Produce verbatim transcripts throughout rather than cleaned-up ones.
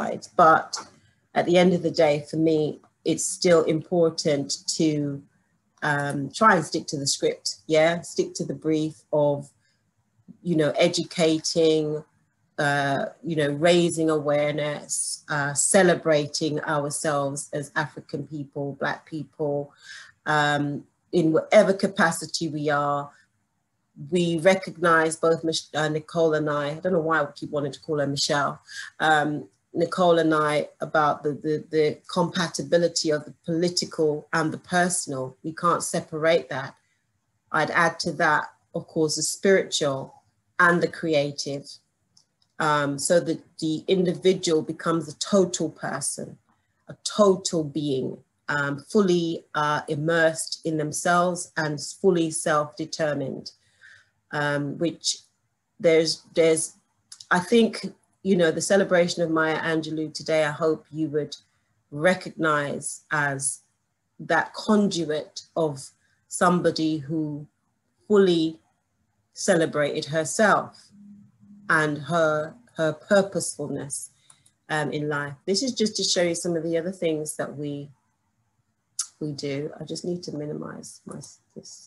sides. But at the end of the day, for me, it's still important to um, try and stick to the script. Yeah, stick to the brief of, you know, educating, uh, you know, raising awareness, uh, celebrating ourselves as African people, Black people, um, in whatever capacity we are. We recognize, both uh, Nicole and I, I don't know why I keep wanting to call her Michelle, um, Nicole and I, about the, the, the compatibility of the political and the personal. We can't separate that. I'd add to that, of course, the spiritual and the creative. Um, so that the individual becomes a total person, a total being, um, fully uh, immersed in themselves and fully self-determined. Um, which there's, there's, I think, you know, the celebration of Maya Angelou today, I hope you would recognize as that conduit of somebody who fully celebrated herself and her, her purposefulness um, in life. This is just to show you some of the other things that we, we do. I just need to minimize my, this.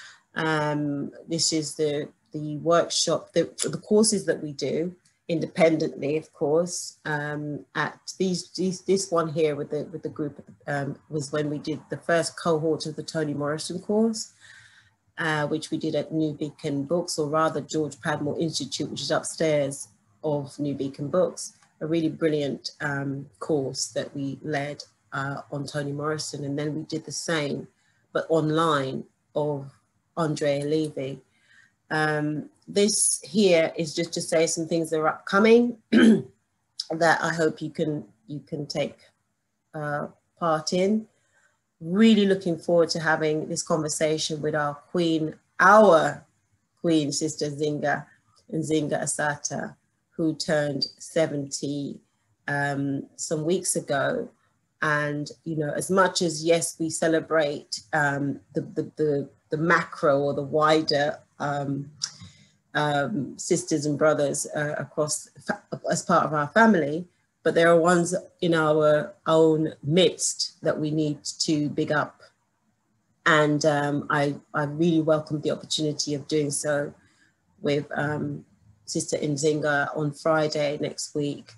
Um, this is the, the workshop, the, the courses that we do independently, of course. Um, at these, these, this one here with the, with the group um, was when we did the first cohort of the Toni Morrison course, uh, which we did at New Beacon Books, or rather George Padmore Institute, which is upstairs of New Beacon Books, a really brilliant um, course that we led uh, on Toni Morrison. And then we did the same, but online, of Andrea Levy. Um, this here is just to say some things that are upcoming that I hope you can you can take uh, part in. Really looking forward to having this conversation with our queen, our queen, Sister Zinga, and Zinga Asata, who turned seventy um, some weeks ago. And, you know, as much as, yes, we celebrate um, the, the, the, the macro or the wider um, um, sisters and brothers uh, across, as part of our family, but there are ones in our own midst that we need to big up. And um, I, I really welcome the opportunity of doing so with um, Sister Nzinga on Friday next week.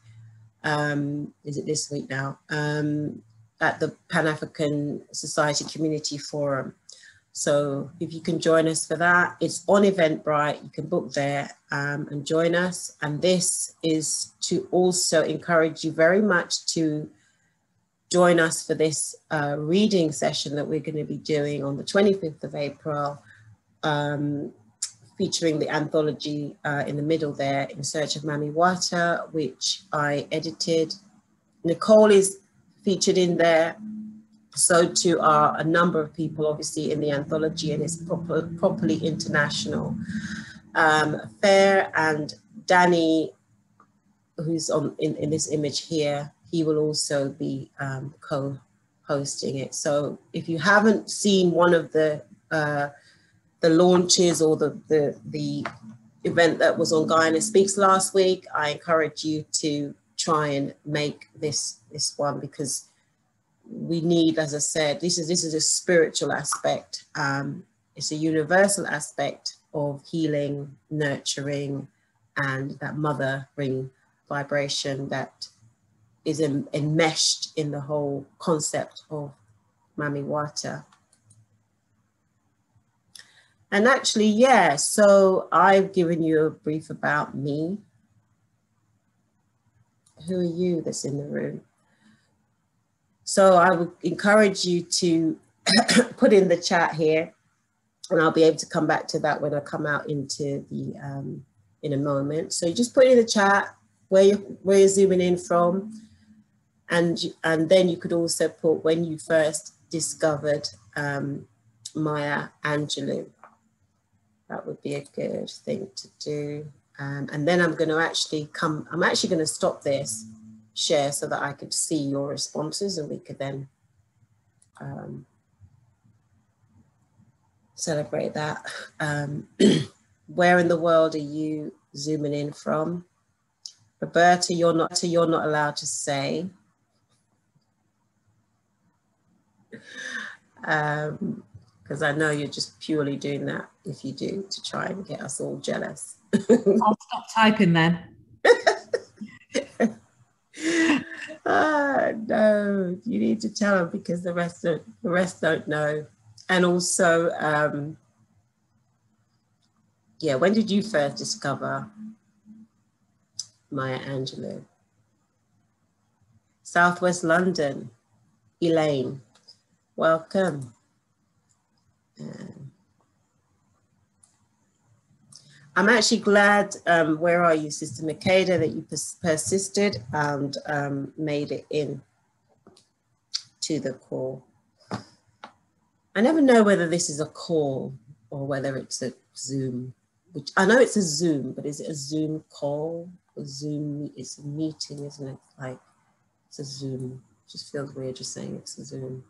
Um, is it this week now, um, at the Pan-African Society Community Forum. So if you can join us for that, it's on Eventbrite, you can book there um, and join us. And this is to also encourage you very much to join us for this uh, reading session that we're going to be doing on the twenty-fifth of April, um, featuring the anthology uh, in the middle there, In Search of Mami Wata, which I edited. Nicole is featured in there. So too are a number of people, obviously, in the anthology, and it's proper, properly international. Um, Fair and Danny, who's on in, in this image here, he will also be um, co-hosting it. So if you haven't seen one of the uh, the launches or the, the, the event that was on Guyana Speaks last week, I encourage you to try and make this, this one, because we need, as I said, this is, this is a spiritual aspect. Um, it's a universal aspect of healing, nurturing, and that mothering vibration that is en enmeshed in the whole concept of Mami Wata. And actually, yeah, so I've given you a brief about me. Who are you that's in the room? So I would encourage you to put in the chat here, and I'll be able to come back to that when I come out into the, um, in a moment. So you just put in the chat where, you, where you're zooming in from, and, and then you could also put when you first discovered um, Maya Angelou. That would be a good thing to do. Um, and then I'm going to actually come, I'm actually going to stop this share so that I could see your responses, and we could then um, celebrate that. Um, where in the world are you zooming in from? Roberta, you're not, you're not allowed to say. Um, because I know you're just purely doing that, if you do, to try and get us all jealous. I'll stop typing then. Ah, no, you need to tell them because the rest don't, the rest don't know. And also, um, yeah, when did you first discover Maya Angelou? Southwest London, Elaine, welcome. Um, I'm actually glad, um, where are you, Sister Makeda, that you pers persisted and um, made it in to the call. I never know whether this is a call or whether it's a Zoom, which I know it's a Zoom, but is it a Zoom call? A Zoom, it's a meeting, isn't it? Like, it's a Zoom. It just feels weird just saying it's a Zoom.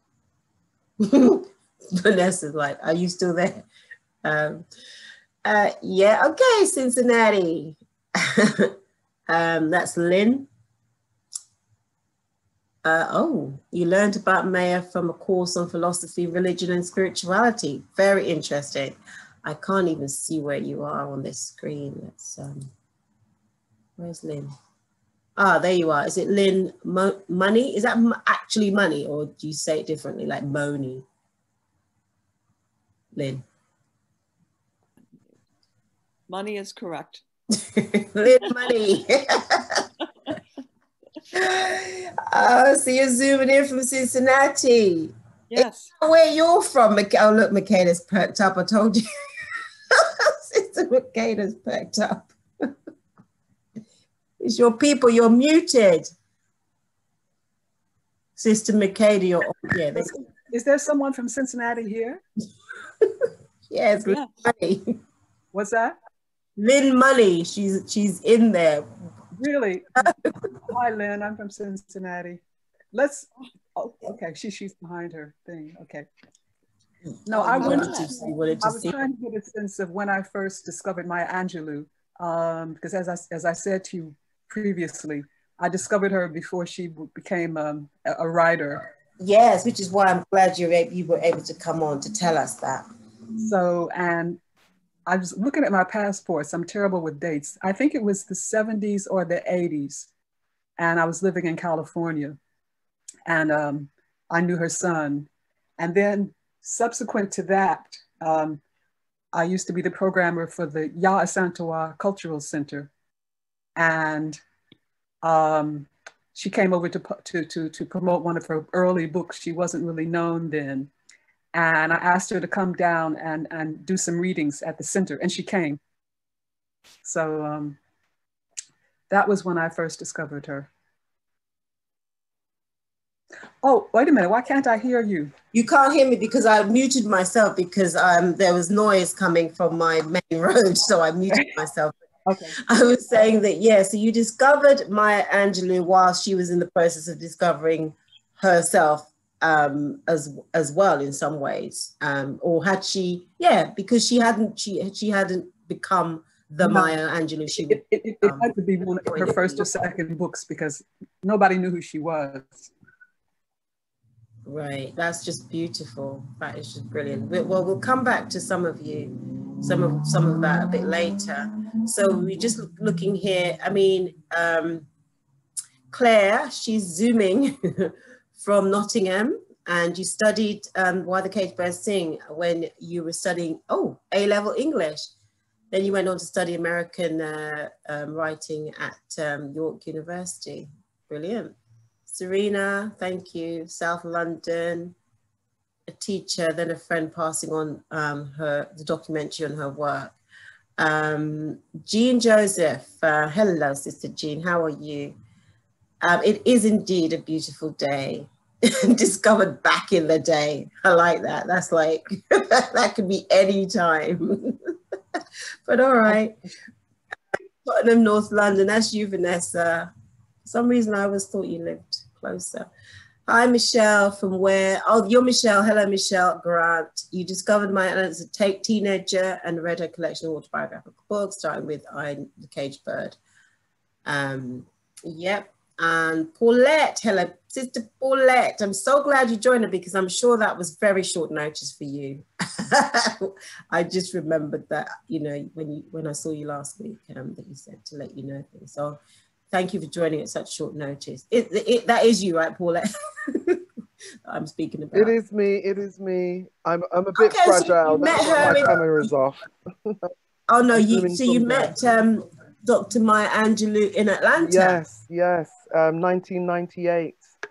Vanessa's like, are you still there? Um, uh, yeah, okay, Cincinnati. um, that's Lynn. Uh, oh, you learned about Maya from a course on philosophy, religion, and spirituality. Very interesting. I can't even see where you are on this screen. Let's, um, where's Lynn? Ah, there you are. Is it Lynn Mo Money? Is that actually money, or do you say it differently, like Moni? Lynn. Money is correct. Lynn Money. Oh, so you're zooming in from Cincinnati. Yes. Where you're from? Oh, look, Michaela's perked up. I told you. Sister Michaela's perked up. It's your people. You're muted. Sister Michaela, you're yeah. Is, is there someone from Cincinnati here? Yes, Yeah. Money. What's that? Lynn Money. She's she's in there. Really? Hi, Lynn. I'm from Cincinnati. Let's. Oh, okay. She she's behind her thing. Okay. No, I wanted to. You wanted to I was see. trying to get a sense of when I first discovered Maya Angelou, um, because as I as I said to you previously, I discovered her before she became um, a, a writer. Yes, which is why I'm glad you're able, you were able to come on to tell us that. So, and I was looking at my passports. I'm terrible with dates. I think it was the seventies or the eighties. And I was living in California. And um, I knew her son. And then subsequent to that, um, I used to be the programmer for the Ya Asantewa Cultural Center. And um, she came over to, to, to, to promote one of her early books. She wasn't really known then. And I asked her to come down and, and do some readings at the center, and she came. So um, that was when I first discovered her. Oh, wait a minute, why can't I hear you? You can't hear me because I muted myself because um, there was noise coming from my main road, so I muted myself. Okay. I was saying that, yeah, so you discovered Maya Angelou while she was in the process of discovering herself um as as well in some ways, um or had she yeah because she hadn't she she hadn't become the no. Maya Angelou she it, it, it, it um, had to be one of her first or second books because nobody knew who she was. Right, that's just beautiful. That is just brilliant. Well, we'll come back to some of you some of some of that a bit later. So we're just looking here. I mean, um Claire, she's zooming from Nottingham, and you studied um, Why the Caged Birds Sing when you were studying, oh, A-level English. Then you went on to study American uh, um, writing at um, York University. Brilliant. Serena, thank you. South London, a teacher, then a friend passing on um, her the documentary on her work. Um, Jean Joseph, uh, hello, Sister Jean, how are you? Um, it is indeed a beautiful day. Discovered back in the day. I like that. That's like, that could be any time. But all right. Tottenham, North London, that's you, Vanessa. For some reason I always thought you lived closer. Hi, Michelle, from where? Oh, you're Michelle. Hello, Michelle Grant. You discovered Maya as a take teenager and read her collection of autobiographical books, starting with I, the Caged Bird. Um, yep. And Paulette, hello, Sister Paulette. I'm so glad you joined her because I'm sure that was very short notice for you. I just remembered that, you know, when you when I saw you last week, um, that you said to let you know things. So thank you for joining at such short notice. It, it, that is you, right, Paulette? I'm speaking about. It is me. It is me. I'm I'm a bit Okay, so fragile. you met That's why her my in- camera's off. Oh no, I'm you filming so you from there. met um, Doctor Maya Angelou in Atlanta. Yes, yes. Um, nineteen ninety-eight.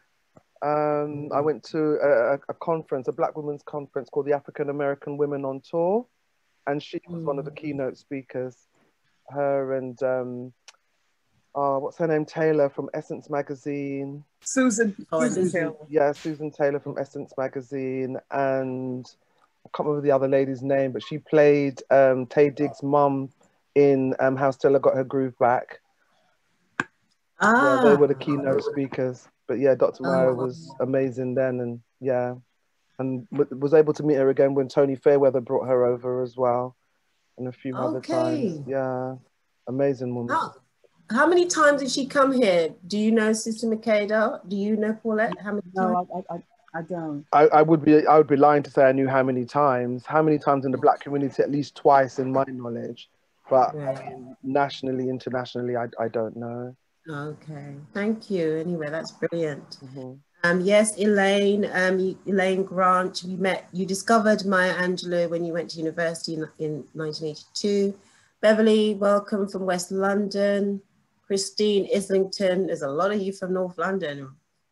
Um, I went to a, a conference, a Black women's conference called the African American Women on Tour, and she was mm. one of the keynote speakers. Her and um, oh, what's her name? Taylor from Essence magazine. Susan. Oh, Susan, Susan Taylor. Yeah, Susan Taylor from Essence magazine, and I can't remember the other lady's name, but she played um, Taye Diggs' mum in um, How Stella Got Her Groove Back. Ah. Yeah, they were the keynote speakers. But yeah, Doctor Maya Oh. was amazing then, and yeah, and w- was able to meet her again when Tony Fairweather brought her over as well, and a few other Okay. times. Yeah, amazing woman. How, how many times did she come here? Do you know, Sister Makeda? Do you know, Paulette? How many No, times? I, I, I don't. I, I would be I would be lying to say I knew how many times. How many times in the Black community? At least twice in my knowledge, but Right. I mean, nationally, internationally, I I don't know. Okay, thank you. Anyway, that's brilliant. Mm-hmm. Um, yes, Elaine, um, Elaine Grant, you met, you discovered Maya Angelou when you went to university in, in nineteen eighty-two. Beverly, welcome from West London. Christine Islington, there's a lot of you from North London.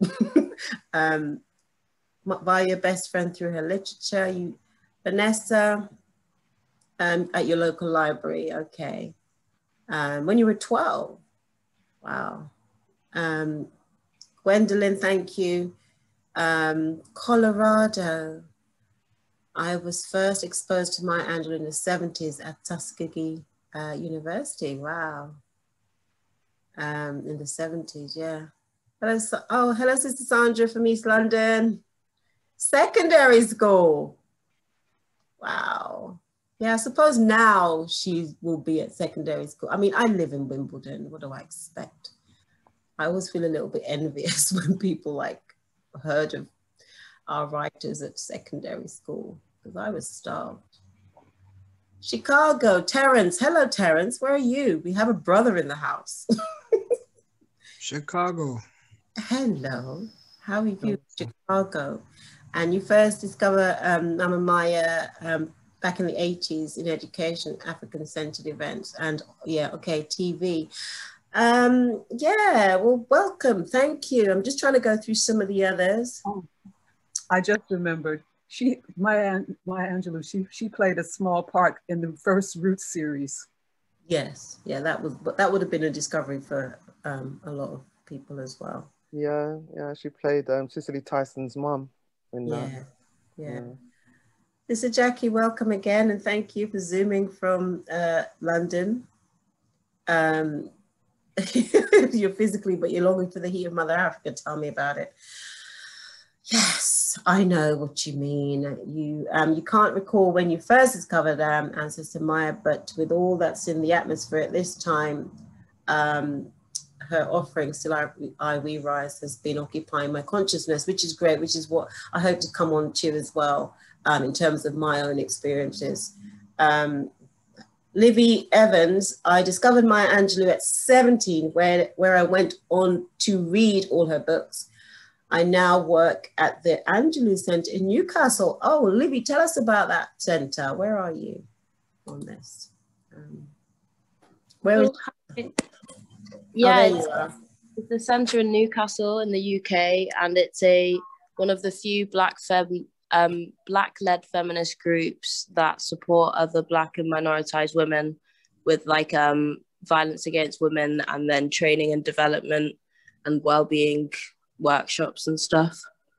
um, via your best friend through her literature. You, Vanessa, um, at your local library, okay. Um, when you were twelve. Wow. Um, Gwendolyn, thank you. Um, Colorado. I was first exposed to Maya Angelou in the seventies at Tuskegee uh, University. Wow. Um, in the seventies, yeah. Hello, oh, hello, Sister Sandra from East London. Secondary school. Wow. Yeah, I suppose now she will be at secondary school. I mean, I live in Wimbledon. What do I expect? I always feel a little bit envious when people like heard of our writers at secondary school, because I was starved. Chicago, Terrence. Hello, Terrence. Where are you? We have a brother in the house. Chicago. Hello. How are you, Chicago? And you first discover um, Mama Maya um, back in the eighties in education, African-centered events, and yeah, okay, T V. Um, yeah, well, welcome. Thank you. I'm just trying to go through some of the others. Oh, I just remembered. She, Maya, Maya Angelou, she, she played a small part in the first Roots series. Yes, yeah, that was, but that would have been a discovery for um, a lot of people as well. Yeah, yeah, she played um, Cicely Tyson's mum in Yeah, that. yeah. yeah. Sister Jackie, welcome again, and thank you for zooming from uh, London. Um, you're physically, but you're longing for the heat of Mother Africa. Tell me about it. Yes, I know what you mean. You um, you can't recall when you first discovered um, Ancestor Maya, but with all that's in the atmosphere at this time, um, her offering, Still I, I We Rise, has been occupying my consciousness, which is great, which is what I hope to come on to as well, um, in terms of my own experiences. Um, Livy Evans, I discovered Maya Angelou at seventeen, where, where I went on to read all her books. I now work at the Angelou Center in Newcastle. Oh, Livy, tell us about that center. Where are you on this? Um, where well, is yeah, oh, it's, it's the center in Newcastle in the U K, and it's a one of the few black fem um black-led feminist groups that support other black and minoritized women with like um violence against women, and then training and development and well-being workshops and stuff.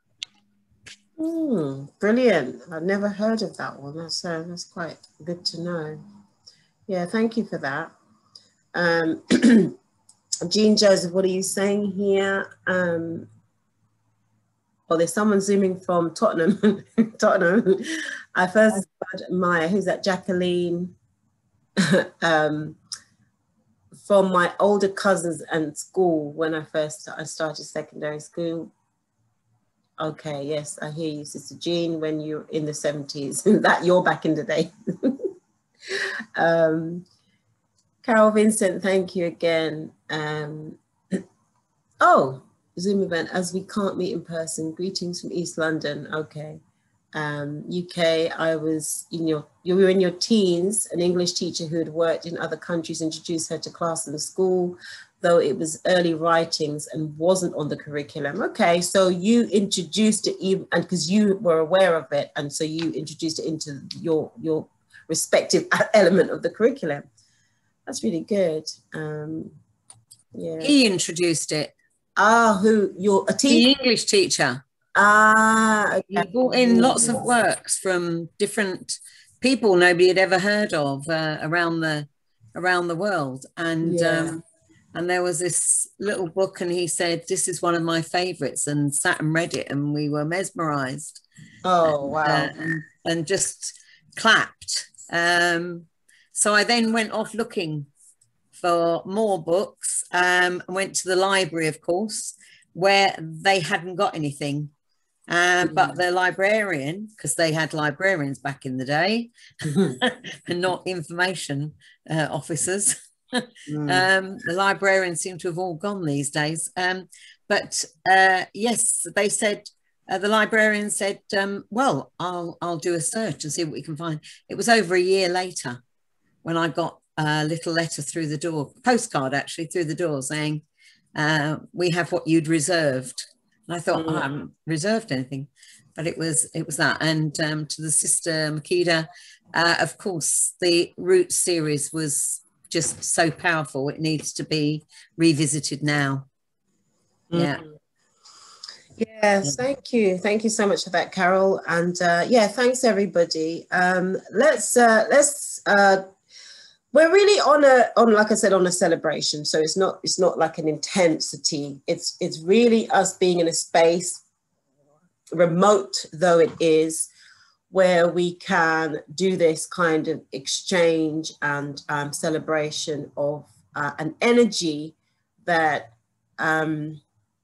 Mm, brilliant. I've never heard of that one. That's uh, that's quite good to know. Yeah, thank you for that. Um, Jean Joseph, what are you saying here? Um, oh, there's someone zooming from Tottenham. Tottenham. I first heard Maya, who's that? Jacqueline. um, from my older cousins and school when I first I started secondary school. Okay, yes, I hear you, Sister Jean, when you're in the seventies, that you're back in the day. um, Carol Vincent, thank you again. Um, oh, Zoom event, as we can't meet in person. Greetings from East London. Okay. Um, U K, I was in your, you were in your teens. An English teacher who had worked in other countries introduced her to class in the school, though it was early writings and wasn't on the curriculum. Okay, so you introduced it, even, and because you were aware of it, and so you introduced it into your, your respective element of the curriculum. That's really good. Um, yeah. He introduced it. Ah, who, your, a teacher? The English teacher. Ah, okay. He brought in lots of works from different people nobody had ever heard of uh, around the around the world, and yeah. um, and there was this little book, and he said, "This is one of my favourites," and sat and read it, and we were mesmerised. Oh, and, wow! Uh, and, and just clapped. Um, so I then went off looking for more books. Um, I went to the library, of course, where they hadn't got anything. Uh, but the librarian, because they had librarians back in the day, and not information uh, officers, mm. um, the librarians seem to have all gone these days. Um, but uh, yes, they said, uh, the librarian said, um, well, I'll, I'll do a search and see what we can find. It was over a year later when I got a little letter through the door, postcard actually through the door saying, uh, we have what you'd reserved. And I thought, mm. oh, I haven't reserved anything, but it was it was that. And um, to the sister Makeda, uh, of course, the Roots series was just so powerful. It needs to be revisited now. Mm. Yeah. Yes, thank you. Thank you so much for that, Carol. And uh, yeah, thanks everybody. Um, let's uh, let's. Uh, We're really on a, on like I said, on a celebration. So it's not, it's not like an intensity. It's, it's really us being in a space, remote though it is, where we can do this kind of exchange and um, celebration of uh, an energy that um,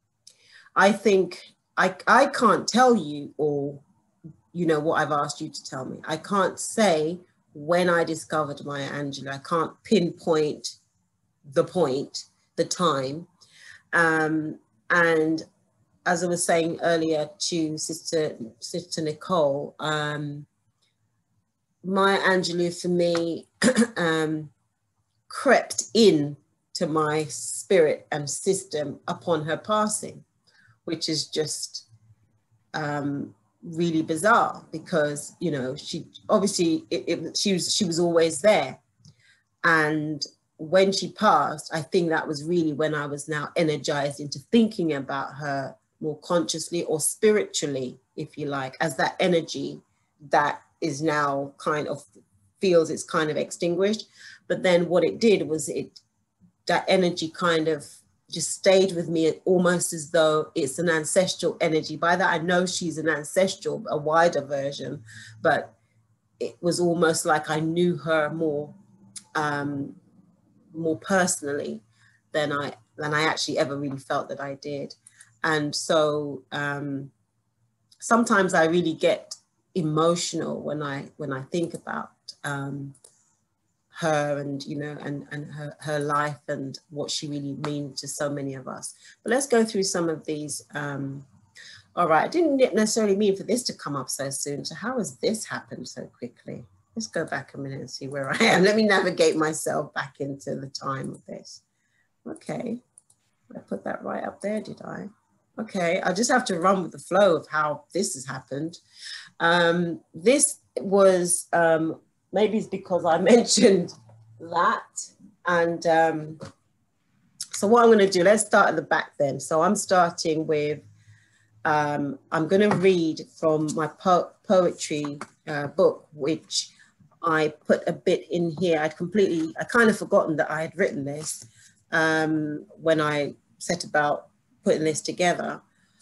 I think I, I can't tell you all, you know, what I've asked you to tell me. I can't say when I discovered Maya Angelou. I can't pinpoint the point, the time. Um, and as I was saying earlier to Sister, Sister Nicole, um, Maya Angelou for me um, crept in to my spirit and system upon her passing, which is just um, really bizarre because, you know, she obviously it, it, she was she was always there, and when she passed, I think that was really when I was now energized into thinking about her more consciously or spiritually, if you like, as that energy that is now kind of feels it's kind of extinguished. But then what it did was it that energy kind of just stayed with me almost as though it's an ancestral energy. By that, I know she's an ancestral, a wider version, but it was almost like I knew her more, um, more personally than I, than I actually ever really felt that I did. And so um, sometimes I really get emotional when I, when I think about um, her and, you know, and, and her, her life and what she really means to so many of us. But let's go through some of these. Um, all right, I didn't necessarily mean for this to come up so soon. So how has this happened so quickly? Let's go back a minute and see where I am. Let me navigate myself back into the time of this. Okay, I put that right up there, did I? Okay, I just have to run with the flow of how this has happened. Um, this was, um, maybe it's because I mentioned that. And um, so what I'm going to do, let's start at the back then. So I'm starting with, um, I'm going to read from my po poetry uh, book, which I put a bit in here. I'd completely, I kind of forgotten that I had written this um, when I set about putting this together.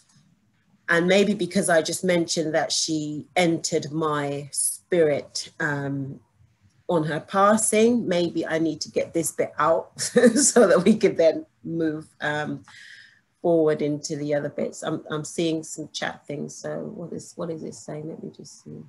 And maybe because I just mentioned that she entered my spirit um, on her passing. Maybe I need to get this bit out so that we could then move um, forward into the other bits. I'm, I'm seeing some chat things. So what is, what is it saying? Let me just see.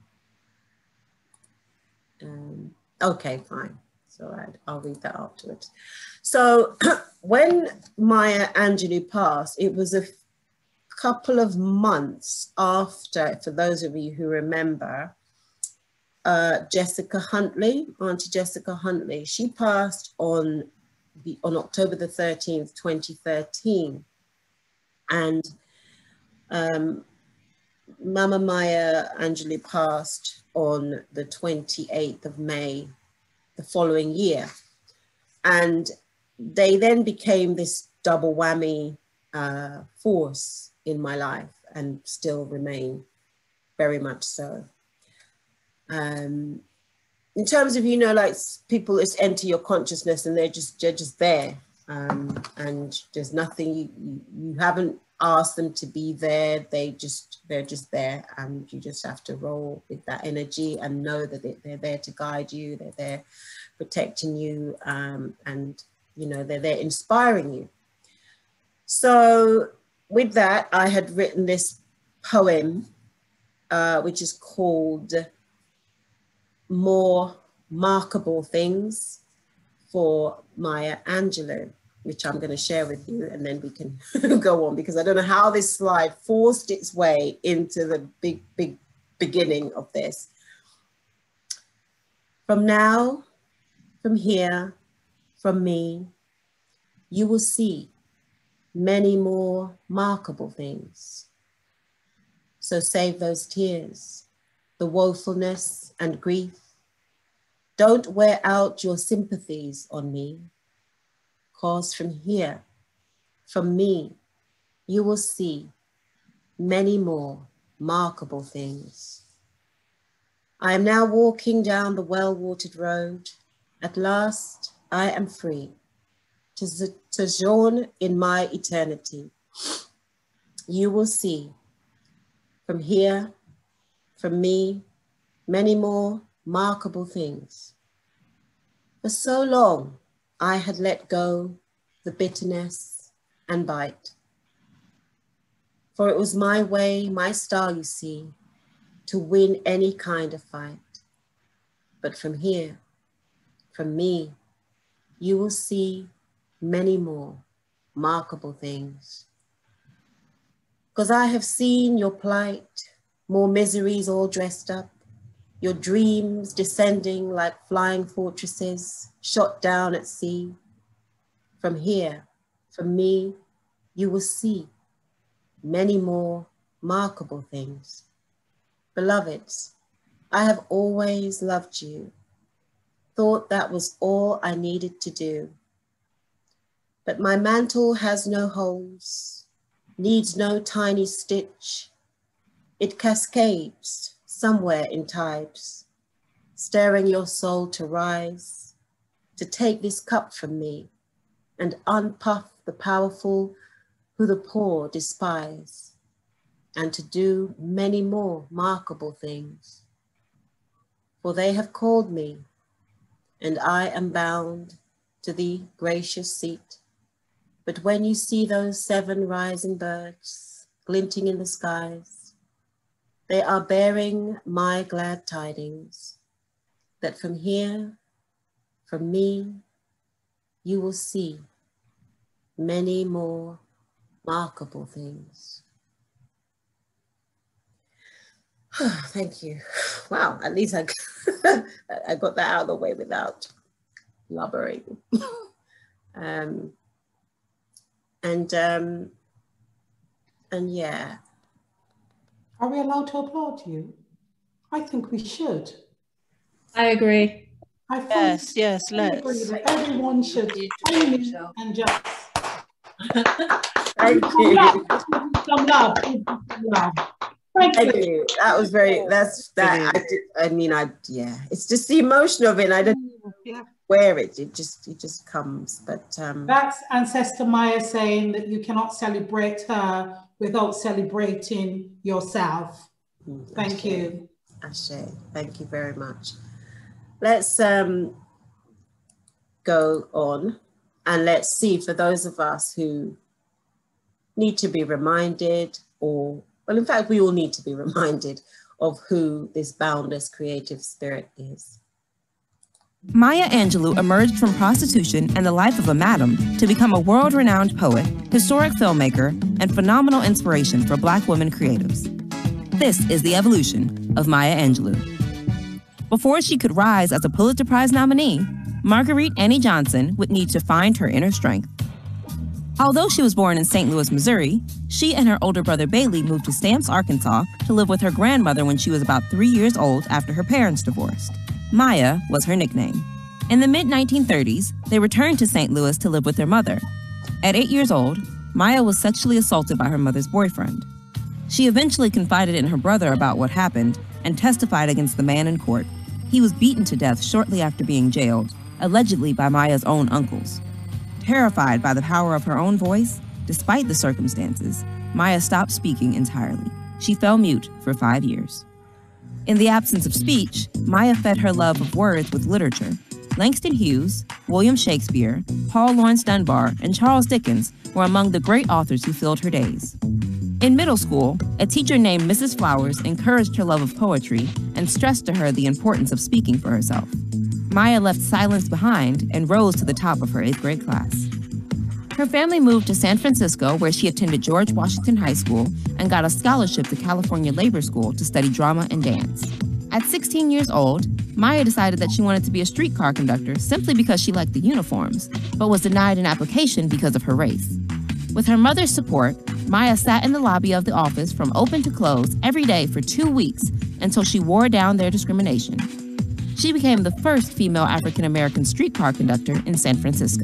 Um, okay, fine. It's all right. I'll read that afterwards. So when Maya Angelou passed, it was a couple of months after, for those of you who remember, uh, Jessica Huntley, Auntie Jessica Huntley, she passed on the on October the thirteenth, twenty thirteen. And um, Mama Maya Angelou passed on the twenty-eighth of May the following year. And they then became this double whammy uh, force in my life, and still remain very much so. Um, in terms of, you know, like people just enter your consciousness and they're just, they're just there. Um, and there's nothing, you, you, you haven't asked them to be there. They just, they're just there, and you just have to roll with that energy and know that they, they're there to guide you. They're there protecting you, um, and, you know, they're there inspiring you. So with that, I had written this poem, uh, which is called More Markable Things for Maya Angelou, which I'm going to share with you, and then we can go on, because I don't know how this slide forced its way into the big, big beginning of this. From now, from here, from me, you will see many more markable things. So save those tears, the woefulness and grief. Don't wear out your sympathies on me, cause from here, from me, you will see many more markable things. I am now walking down the well-watered road. At last, I am free to sojourn in my eternity. You will see from here, from me, many more markable things. For so long, I had let go the bitterness and bite. For it was my way, my style, you see, to win any kind of fight. But from here, from me, you will see many more markable things. Because I have seen your plight, more miseries all dressed up, your dreams descending like flying fortresses, shot down at sea. From here, from me, you will see many more markable things. Beloveds, I have always loved you, thought that was all I needed to do. But my mantle has no holes, needs no tiny stitch. It cascades somewhere in tides, stirring your soul to rise, to take this cup from me and unpuff the powerful who the poor despise, and to do many more markable things. For they have called me, and I am bound to the gracious seat. But when you see those seven rising birds glinting in the skies, they are bearing my glad tidings, that from here, from me, you will see many more markable things. Thank you. Wow, at least I, I got that out of the way without blubbering. um, and, um, and yeah. Are we allowed to applaud you? I think we should. I agree. I think Yes, yes, I let's. agree that everyone should join in and just Thank you. some love. Some love. Thank, Thank you. you. That was very, that's, that, I, did, I mean, I, yeah, it's just the emotion of it. I don't Yeah. wear it. It just, it just comes, but. Um, That's Ancestor Maya saying that you cannot celebrate her without celebrating yourself. Thank Ashe. you. Ashe. Thank you very much. let's um, go on and let's see, for those of us who need to be reminded, or, well, in fact, we all need to be reminded of who this boundless creative spirit is. Maya Angelou emerged from prostitution and the life of a madam to become a world-renowned poet, historic filmmaker, and phenomenal inspiration for Black women creatives. This is the evolution of Maya Angelou. Before she could rise as a Pulitzer Prize nominee, Marguerite Annie Johnson would need to find her inner strength. Although she was born in Saint Louis, Missouri, she and her older brother Bailey moved to Stamps, Arkansas to live with her grandmother when she was about three years old after her parents divorced. Maya was her nickname. In the mid nineteen thirties, they returned to Saint Louis to live with their mother. At eight years old, Maya was sexually assaulted by her mother's boyfriend. She eventually confided in her brother about what happened and testified against the man in court. He was beaten to death shortly after being jailed, allegedly by Maya's own uncles. Terrified by the power of her own voice, despite the circumstances, Maya stopped speaking entirely. She fell mute for five years. In the absence of speech, Maya fed her love of words with literature. Langston Hughes, William Shakespeare, Paul Laurence Dunbar, and Charles Dickens were among the great authors who filled her days. In middle school, a teacher named Missus Flowers encouraged her love of poetry and stressed to her the importance of speaking for herself. Maya left silence behind and rose to the top of her eighth grade class. Her family moved to San Francisco, where she attended George Washington High School and got a scholarship to California Labor School to study drama and dance. At sixteen years old, Maya decided that she wanted to be a streetcar conductor simply because she liked the uniforms, but was denied an application because of her race. With her mother's support, Maya sat in the lobby of the office from open to close every day for two weeks until she wore down their discrimination. She became the first female African-American streetcar conductor in San Francisco.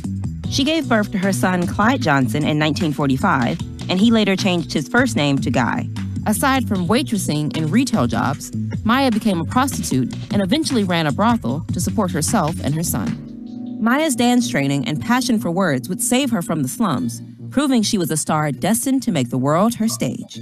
She gave birth to her son Clyde Johnson in nineteen forty-five, and he later changed his first name to Guy. Aside from waitressing and retail jobs, Maya became a prostitute and eventually ran a brothel to support herself and her son. Maya's dance training and passion for words would save her from the slums, proving she was a star destined to make the world her stage.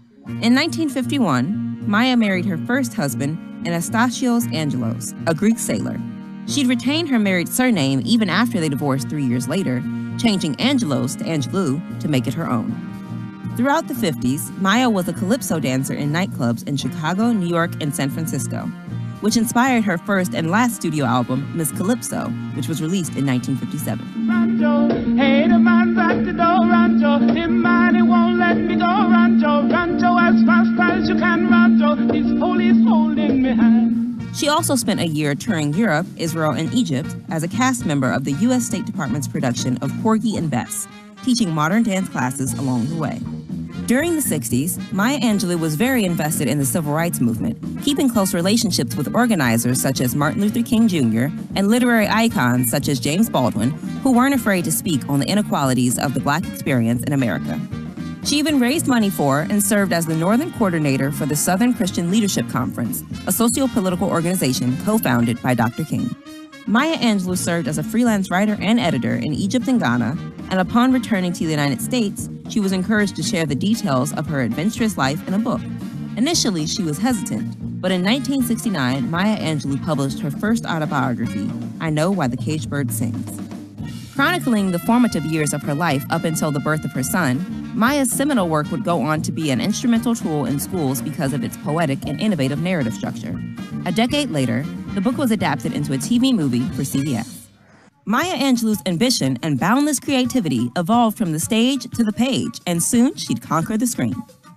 In nineteen fifty-one, Maya married her first husband, Anastasios Angelos, a Greek sailor. She'd retained her married surname even after they divorced three years later, changing Angelos to Angelou to make it her own. Throughout the fifties, Maya was a calypso dancer in nightclubs in Chicago, New York, and San Francisco, which inspired her first and last studio album, Miss Calypso, which was released in nineteen fifty-seven. Rancho, hey, the man's at the door, Rancho. Him man, he won't let me go, Rancho. Rancho, as fast as you can, Rancho. This police holding me hand. She also spent a year touring Europe, Israel, and Egypt as a cast member of the U S State Department's production of Porgy and Bess, teaching modern dance classes along the way. During the sixties, Maya Angelou was very invested in the civil rights movement, keeping close relationships with organizers such as Martin Luther King Junior and literary icons such as James Baldwin, who weren't afraid to speak on the inequalities of the Black experience in America. She even raised money for and served as the Northern Coordinator for the Southern Christian Leadership Conference, a socio-political organization co-founded by Doctor King. Maya Angelou served as a freelance writer and editor in Egypt and Ghana, and upon returning to the United States, she was encouraged to share the details of her adventurous life in a book. Initially, she was hesitant, but in nineteen sixty-nine, Maya Angelou published her first autobiography, I Know Why the Caged Bird Sings. Chronicling the formative years of her life up until the birth of her son, Maya's seminal work would go on to be an instrumental tool in schools because of its poetic and innovative narrative structure. A decade later, the book was adapted into a T V movie for C B S. Maya Angelou's ambition and boundless creativity evolved from the stage to the page, and soon she'd conquer the screen.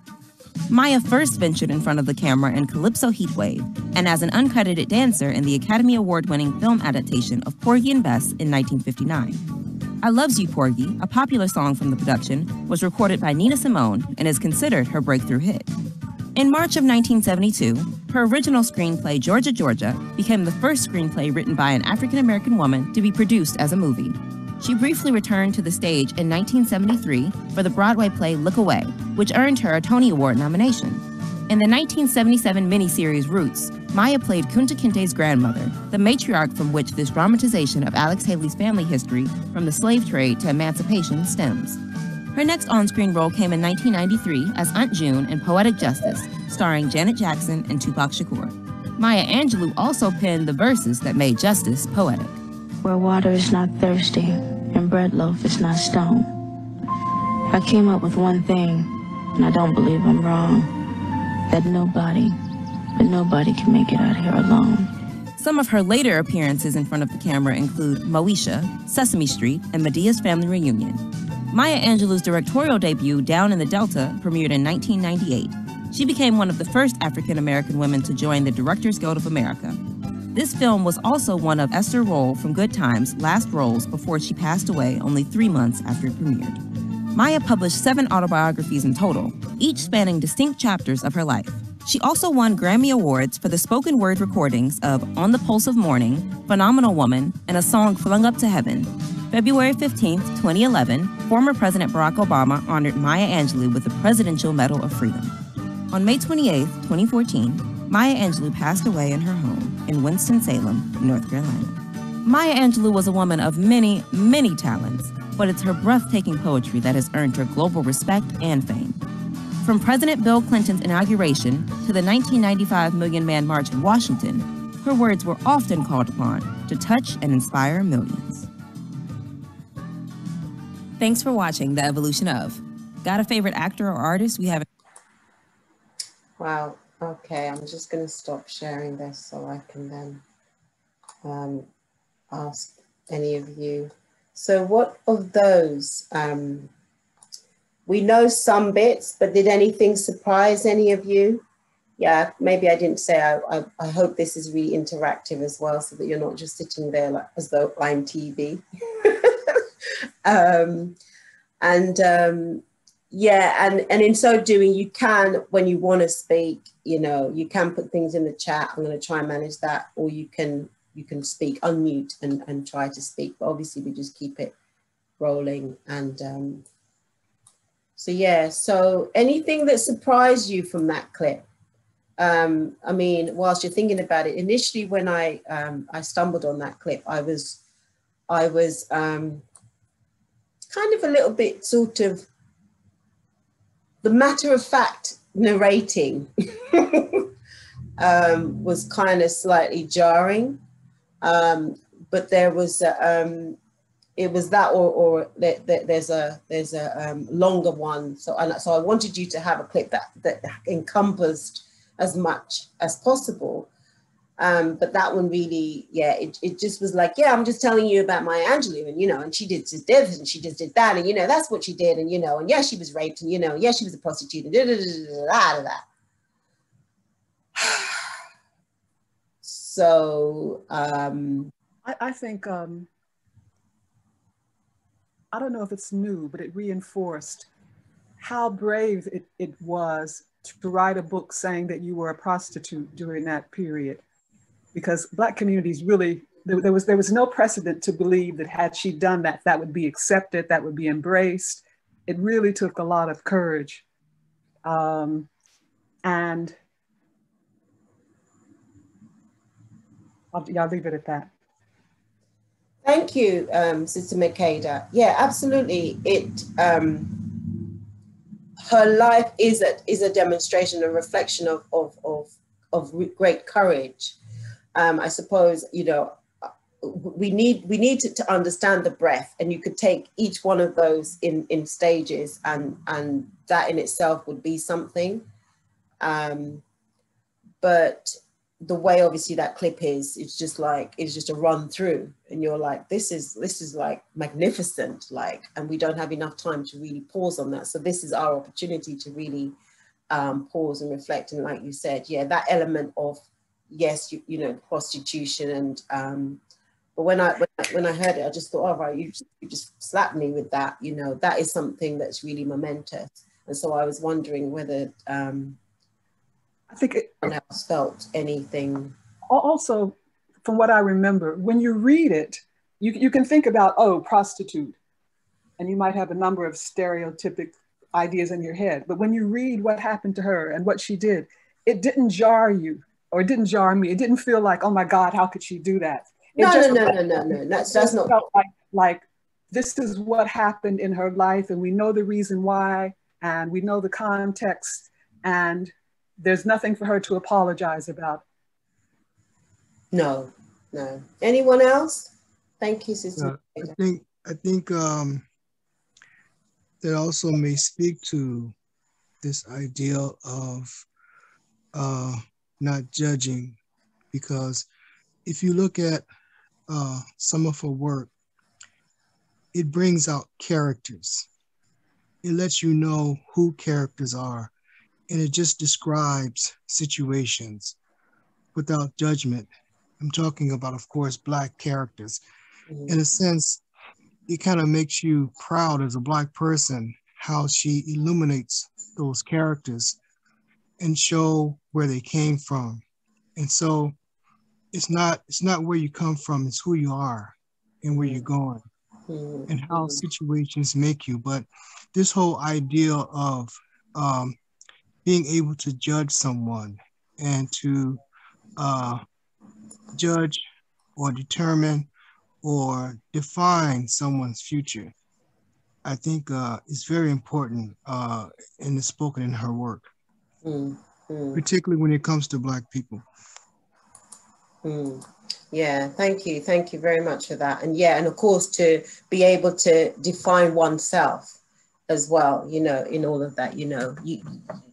Maya first ventured in front of the camera in Calypso Heatwave, and as an uncredited dancer in the Academy Award-winning film adaptation of Porgy and Bess in nineteen fifty-nine. I Loves You, Porgy, a popular song from the production, was recorded by Nina Simone and is considered her breakthrough hit. In March of nineteen seventy-two, her original screenplay, Georgia, Georgia, became the first screenplay written by an African-American woman to be produced as a movie. She briefly returned to the stage in nineteen seventy-three for the Broadway play Look Away, which earned her a Tony Award nomination. In the nineteen seventy-seven miniseries Roots, Maya played Kunta Kinte's grandmother, the matriarch from which this dramatization of Alex Haley's family history from the slave trade to emancipation stems. Her next on-screen role came in nineteen ninety-three as Aunt June in Poetic Justice, starring Janet Jackson and Tupac Shakur. Maya Angelou also penned the verses that made justice poetic. Where water is not thirsty and bread loaf is not stone. I came up with one thing, and I don't believe I'm wrong, that nobody, but nobody can make it out here alone. Some of her later appearances in front of the camera include Moesha, Sesame Street, and Medea's Family Reunion. Maya Angelou's directorial debut, Down in the Delta, premiered in nineteen ninety-eight. She became one of the first African-American women to join the Directors Guild of America. This film was also one of Esther Roll from Good Times' last roles before she passed away only three months after it premiered. Maya published seven autobiographies in total, each spanning distinct chapters of her life. She also won Grammy Awards for the spoken word recordings of On the Pulse of Morning, Phenomenal Woman, and a song Flung Up to Heaven. February fifteenth, twenty eleven, former President Barack Obama honored Maya Angelou with the Presidential Medal of Freedom. On May twenty-eighth, twenty fourteen, Maya Angelou passed away in her home in Winston-Salem, North Carolina. Maya Angelou was a woman of many, many talents, but it's her breathtaking poetry that has earned her global respect and fame. From President Bill Clinton's inauguration to the nineteen ninety-five Million Man March in Washington, her words were often called upon to touch and inspire millions. Thanks for watching The Evolution of. Got a favorite actor or artist we haven't? Wow. Okay, I'm just going to stop sharing this so I can then um, ask any of you. So what of those? Um, we know some bits, but did anything surprise any of you? Yeah, maybe I didn't say, I, I, I hope this is really interactive as well, so that you're not just sitting there like, as though I'm T V. um, and um, yeah, and, and in so doing, you can, when you want to speak, you know, you can put things in the chat. I'm going to try and manage that, or you can you can speak, unmute and, and try to speak. But obviously, we just keep it rolling. And um, so, yeah, so anything that surprised you from that clip? Um, I mean, whilst you're thinking about it, initially when I um, I stumbled on that clip, I was I was um, kind of a little bit sort of the matter of fact narrating um, was kind of slightly jarring, um, but there was a, um, it was that or, or there, there, there's a there's a um, longer one. So and so I wanted you to have a clip that that encompassed as much as possible. Um, but that one really, yeah, it, it just was like, yeah, I'm just telling you about Maya Angelou, and, you know, and she did this and she just did that. And, you know, that's what she did. And, you know, and yeah, she was raped and, you know, yeah, she was a prostitute and da, da, da, da, da, da. So, um, I, I think, um, I don't know if it's new, but it reinforced how brave it, it was to write a book saying that you were a prostitute during that period. Because Black communities really, there, there was there was no precedent to believe that had she done that, that would be accepted, that would be embraced. It really took a lot of courage. Um, and I'll, I'll leave it at that. Thank you, um, Sister Makeda. Yeah, absolutely. It um, her life is a is a demonstration, a reflection of of of, of great courage. Um, I suppose, you know, we need we need to, to understand the breath, and you could take each one of those in in stages, and and that in itself would be something. Um, but the way obviously that clip is, it's just like it's just a run through, and you're like, this is this is like magnificent, like, and we don't have enough time to really pause on that. So this is our opportunity to really um, pause and reflect. And like you said, yeah, that element of yes, you, you know, prostitution and, um, but when I, when I, when I heard it, I just thought, all right, you just, you just slapped me with that, you know, that is something that's really momentous. And so I was wondering whether um, I think it, anyone else felt anything. Also, from what I remember, when you read it, you, you can think about, oh, prostitute, and you might have a number of stereotypic ideas in your head. But when you read what happened to her and what she did, it didn't jar you. Or it didn't jar me. It didn't feel like, oh my God, how could she do that? It no, just no, no, no, no, no, that's, that's not. Felt like, like this is what happened in her life, and we know the reason why, and we know the context, and there's nothing for her to apologize about. No, no. Anyone else? Thank you, Sister. Uh, I think I think um, that also may speak to this idea of uh, not judging, because if you look at uh, some of her work, it brings out characters. It lets you know who characters are, and it just describes situations without judgment. I'm talking about, of course, Black characters. Mm-hmm. In a sense, it kind of makes you proud as a Black person how she illuminates those characters and show where they came from. And so it's not it's not where you come from, it's who you are and where you're going, mm-hmm. and how situations make you. But this whole idea of um, being able to judge someone and to uh, judge or determine or define someone's future, I think uh, is very important uh, and is spoken in her work, mm, mm. particularly when it comes to Black people. Mm. Yeah, thank you. Thank you very much for that. And yeah, and of course, to be able to define oneself as well, you know, in all of that, you know, you,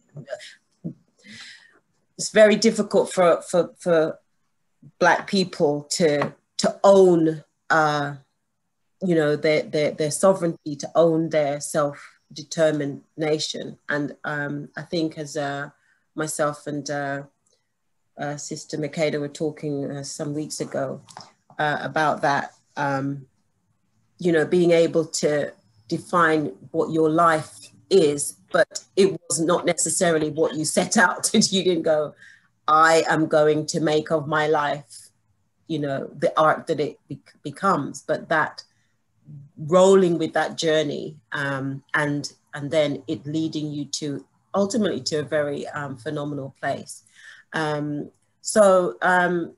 it's very difficult for, for, for Black people to, to own, uh, you know, their, their, their sovereignty, to own their self-determination. And um, I think as uh, myself and uh, uh, Sister Makeda were talking uh, some weeks ago uh, about that, um, you know, being able to define what your life is, but it was not necessarily what you set out to. You didn't go, I am going to make of my life, you know, the art that it be becomes, but that rolling with that journey um, and and then it leading you to ultimately to a very um, phenomenal place. Um, so, um,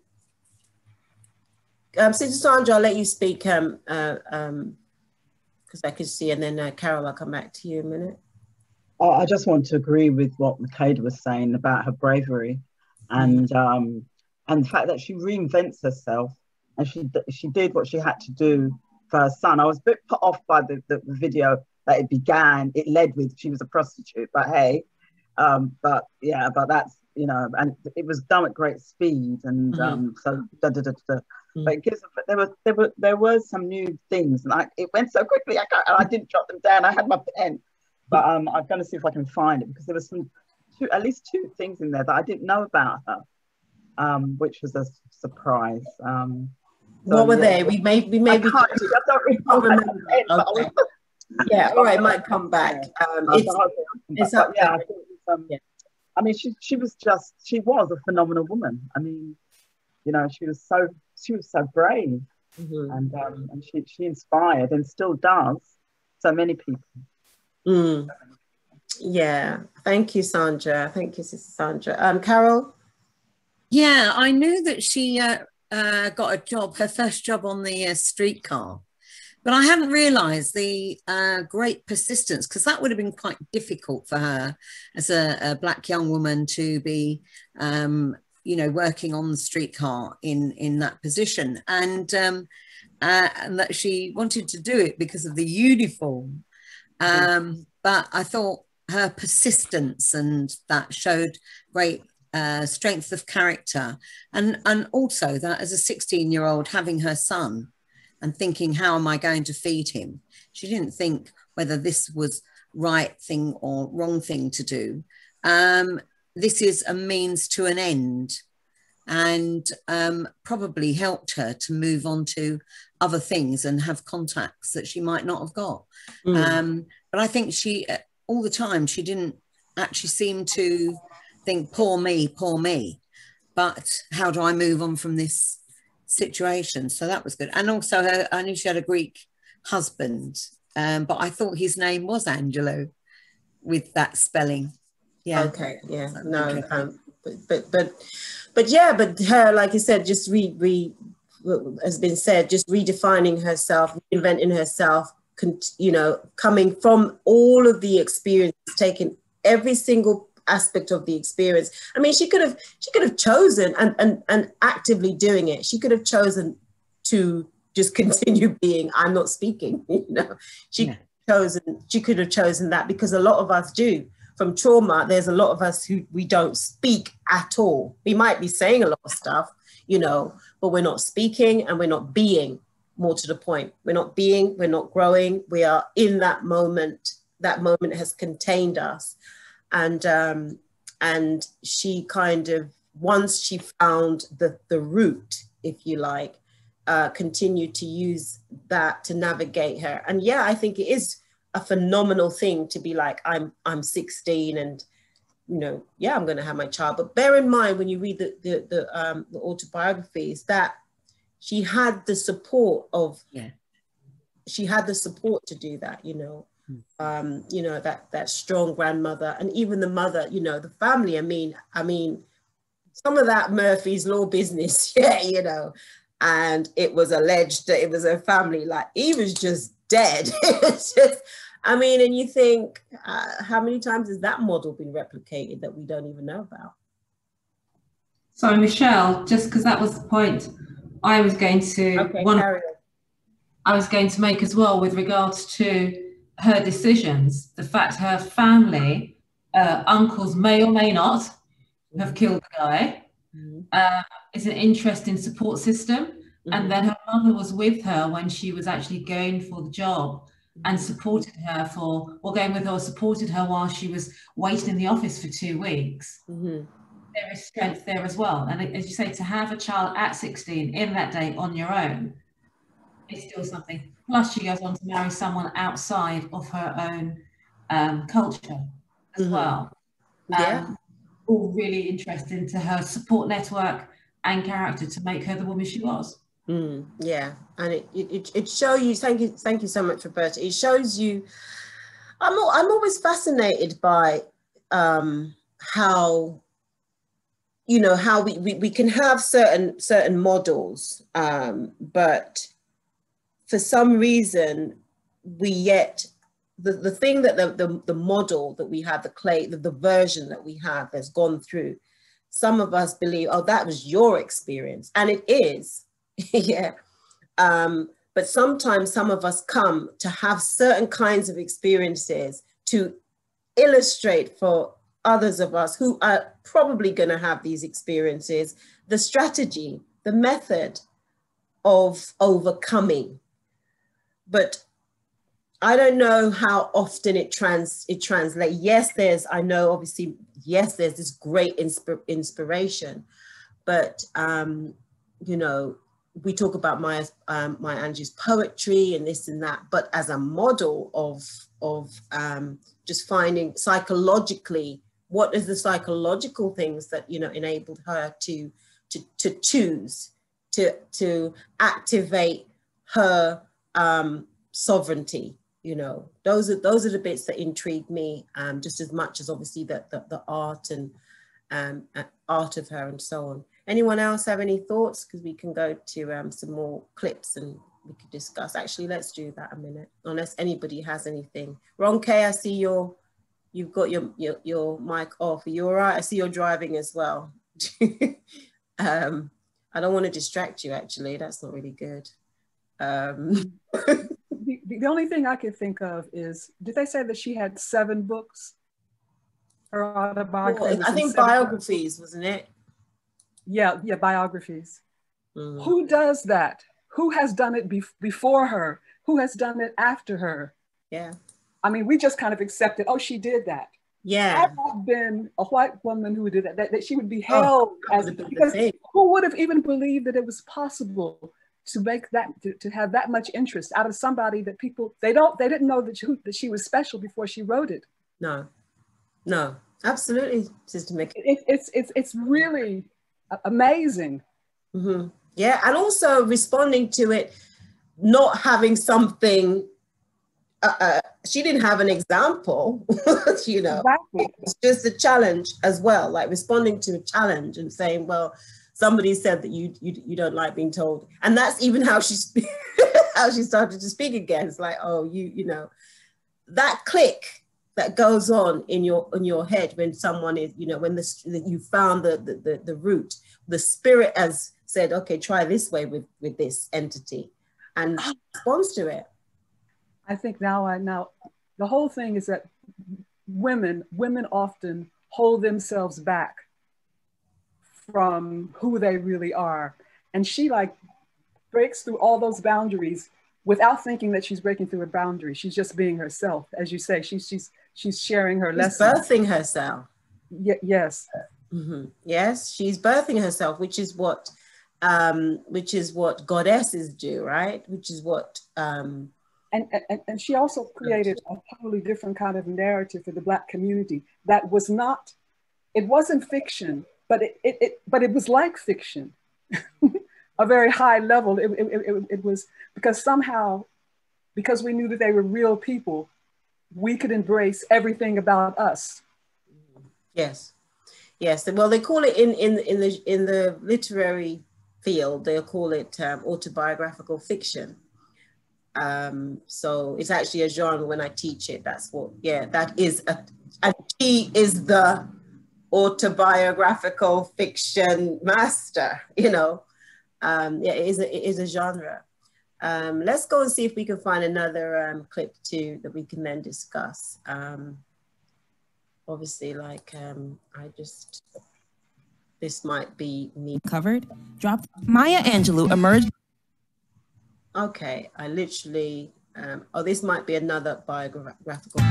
um, Sister Sandra, I'll let you speak um, uh, um, because I could see, and then uh, Carol, I'll come back to you in a minute. Oh, I just want to agree with what Makeda was saying about her bravery and um, and the fact that she reinvents herself, and she she did what she had to do for her son. I was a bit put off by the, the, the video that it began, it led with she was a prostitute, but hey, um, but yeah, but that's, you know, and it was done at great speed, and mm-hmm. um, so da, da, da, da. Mm-hmm. But it gives, there were there were there were some new things, and I, it went so quickly. I can't, I didn't jot them down. I had my pen, but um, I'm going to see if I can find it, because there was some two, at least two things in there that I didn't know about her, um, which was a surprise. Um, So, what were yeah. they? We may, we maybe. I can't, I don't really remember. Okay. Yeah, all right, might come back. Um, it's, it's up, yeah, I, think it's, um, yeah. I mean, she she was just she was a phenomenal woman. I mean, you know, she was so she was so brave, mm-hmm. and um, and she she inspired and still does so many people. Mm. Yeah, thank you, Sandra. Thank you, Sister Sandra. Um, Carol. Yeah, I knew that she. Uh, Uh, got a job, her first job on the uh, streetcar. But I hadn't realised the uh, great persistence, because that would have been quite difficult for her as a, a Black young woman to be, um, you know, working on the streetcar in, in that position. And, um, uh, and that she wanted to do it because of the uniform. Um, but I thought her persistence and that showed great Uh, strength of character, and and also that as a sixteen year old having her son and thinking, how am I going to feed him? She didn't think whether this was right thing or wrong thing to do. Um, this is a means to an end, and um, probably helped her to move on to other things and have contacts that she might not have got. Mm. Um, but I think she, all the time, she didn't actually seem to think, poor me, poor me, but how do I move on from this situation? So that was good. And also her, I knew she had a Greek husband, um, but I thought his name was Angelou with that spelling. Yeah. Okay. Yeah. So, no. Okay. Um, but, but but but yeah. But her, like you said, just re re has been said, just redefining herself, reinventing herself. You know, coming from all of the experience, taking every single aspect of the experience. I mean, she could have she could have chosen and and and actively doing it. She could have chosen to just continue being, I'm not speaking, you know. She yeah. chosen she could have chosen that, because a lot of us do. From trauma, there's a lot of us who we don't speak at all. We might be saying a lot of stuff, you know, but we're not speaking and we're not being, more to the point. We're not being, we're not growing. We are in that moment. That moment has contained us. And um, and she kind of, once she found the, the root, if you like, uh, continued to use that to navigate her. And yeah, I think it is a phenomenal thing to be like, I'm I'm sixteen and, you know, yeah, I'm going to have my child. But bear in mind when you read the the, the, um, the autobiographies that she had the support of, yeah. she had the support to do that, you know, mm. um, you know, that that strong grandmother, and even the mother, you know, the family. I mean, I mean, some of that Murphy's Law business, yeah, you know, and it was alleged that it was her family, like he was just dead. It's just, I mean, and you think, uh, how many times has that model been replicated that we don't even know about? Sorry, Michelle, just because that was the point I was going to okay, one, carry on. I was going to make as well with regards to her decisions. The fact her family, uh, uncles may or may not have killed the guy, mm-hmm. uh, is an interesting support system. Mm-hmm. And then her mother was with her when she was actually going for the job, mm-hmm. and supported her for, or going with her, or supported her while she was waiting in the office for two weeks. Mm-hmm. There is strength there as well. And as you say, to have a child at sixteen in that day on your own is still something. Plus she goes on to marry someone outside of her own um, culture as mm-hmm. well. Yeah. Um, all really interesting to her support network and character to make her the woman she was. Mm, yeah, and it, it it shows you. Thank you, thank you so much, Roberta. It shows you. I'm I'm always fascinated by um, how, you know, how we, we we can have certain certain models, um, but for some reason we yet the the thing that the the, the model that we have, the clay, the, the version that we have that's gone through. Some of us believe, oh, that was your experience, and it is. Yeah, um, but sometimes some of us come to have certain kinds of experiences to illustrate for others of us who are probably going to have these experiences, the strategy, the method of overcoming. But I don't know how often it trans it translates. Yes, there's, I know obviously, yes, there's this great insp inspiration, but um, you know, we talk about Maya, um, Maya Angelou's poetry and this and that, but as a model of, of um, just finding psychologically, what is the psychological things that, you know, enabled her to, to, to choose, to, to activate her um, sovereignty, you know, those are, those are the bits that intrigue me, um, just as much as obviously the, the, the art and um, art of her and so on. Anyone else have any thoughts? Because we can go to um, some more clips and we could discuss. Actually, let's do that a minute, unless anybody has anything. Ron K, I see your, you've got your, your, your mic off. Are you all right? I see you're driving as well. um, I don't want to distract you, actually. That's not really good. Um. the, the only thing I could think of is, did they say that she had seven books? Her autobiography? Well, I think biographies, books? Wasn't it? Yeah, yeah, biographies. Mm. Who does that? Who has done it be before her? Who has done it after her? Yeah. I mean, we just kind of accepted, oh, she did that. Yeah. Had that been a white woman who did that, that, that she would be held oh, as, because who would have even believed that it was possible to make that, to, to have that much interest out of somebody that people, they don't, they didn't know that she, that she was special before she wrote it. No, no, absolutely, Sister Mickey. It, it's, it's, it's really amazing. Mm-hmm. Yeah, and also responding to it, not having something, uh, uh, she didn't have an example, you know, exactly. It's just a challenge as well, like responding to a challenge and saying, well, somebody said that you, you, you don't like being told. And that's even how she, how she started to speak again. It's like, oh, you, you know, that click that goes on in your in your head when someone is, you know, when the, you found the, the, the, the root, the spirit has said, okay, try this way with, with this entity, and responds to it. I think now I now, the whole thing is that women, women often hold themselves back from who they really are. And she like breaks through all those boundaries without thinking that she's breaking through a boundary. She's just being herself. As you say, she's, she's, she's sharing her She's lessons. birthing herself. Y yes. Mm-hmm. Yes, she's birthing herself, which is what, um, which is what goddesses do, right? Which is what, um, And, and, and she also created a totally different kind of narrative for the Black community that was not, it wasn't fiction, but it, it, it but it was like fiction, a very high level. It, it, it, it was because somehow, because we knew that they were real people, we could embrace everything about us. Yes, yes. Well, they call it in in in the in the literary field, they'll call it um, autobiographical fiction. Um, so it's actually a genre when I teach it. That's what, yeah, that is a, and she is the autobiographical fiction master, you know. Um, yeah, it is a, it is a genre. Um, let's go and see if we can find another um, clip too that we can then discuss. Um, obviously, like um, I just, this might be me. Covered, dropped. Maya Angelou emerged. Okay, I literally, um, oh, this might be another biographical.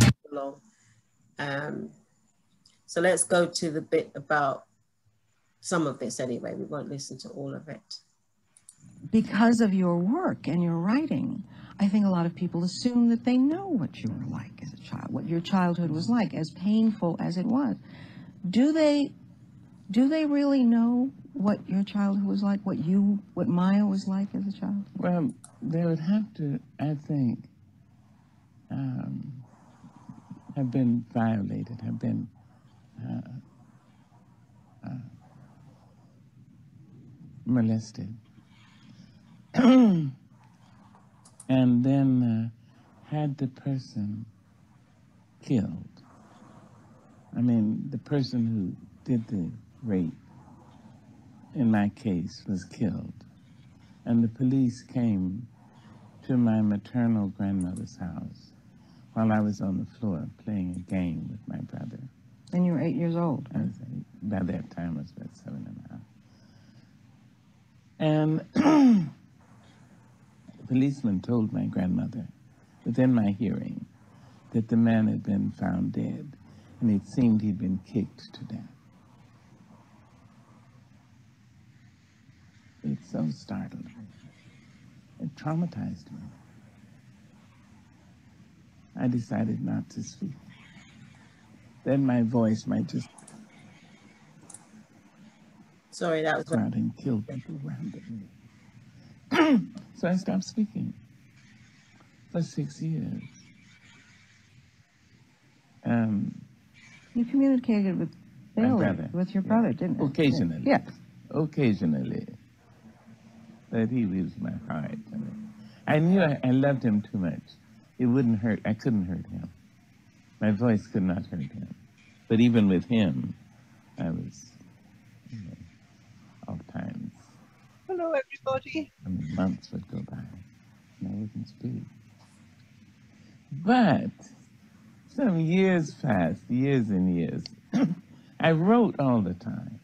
Um, so let's go to the bit about some of this anyway. We won't listen to all of it. Because of your work and your writing, I think a lot of people assume that they know what you were like as a child, what your childhood was like, as painful as it was. Do they, do they really know what your childhood was like, what you, what Maya was like as a child? Well, they would have to, I think, um, have been violated, have been uh, uh, molested. And then uh, had the person killed. I mean, the person who did the rape, in my case, was killed. And the police came to my maternal grandmother's house while I was on the floor playing a game with my brother. And you were eight years old. I was eight. By that time, I was about seven and a half. And the policeman told my grandmother, within my hearing, that the man had been found dead, and it seemed he'd been kicked to death. It so startled me. It traumatized me. I decided not to speak. Then my voice might just... Sorry, that was... ...go out and kill people randomly. So I stopped speaking for six years. Um, you communicated with Bailey, with your brother, yeah. didn't you? Occasionally. Yeah. Occasionally. But he was my heart. I knew I, I loved him too much. It wouldn't hurt. I couldn't hurt him. My voice could not hurt him. But even with him, I was, you know, oft times. Hello, everybody. I mean, months would go by, and I wouldn't speak. But some years passed, years and years. I wrote all the time.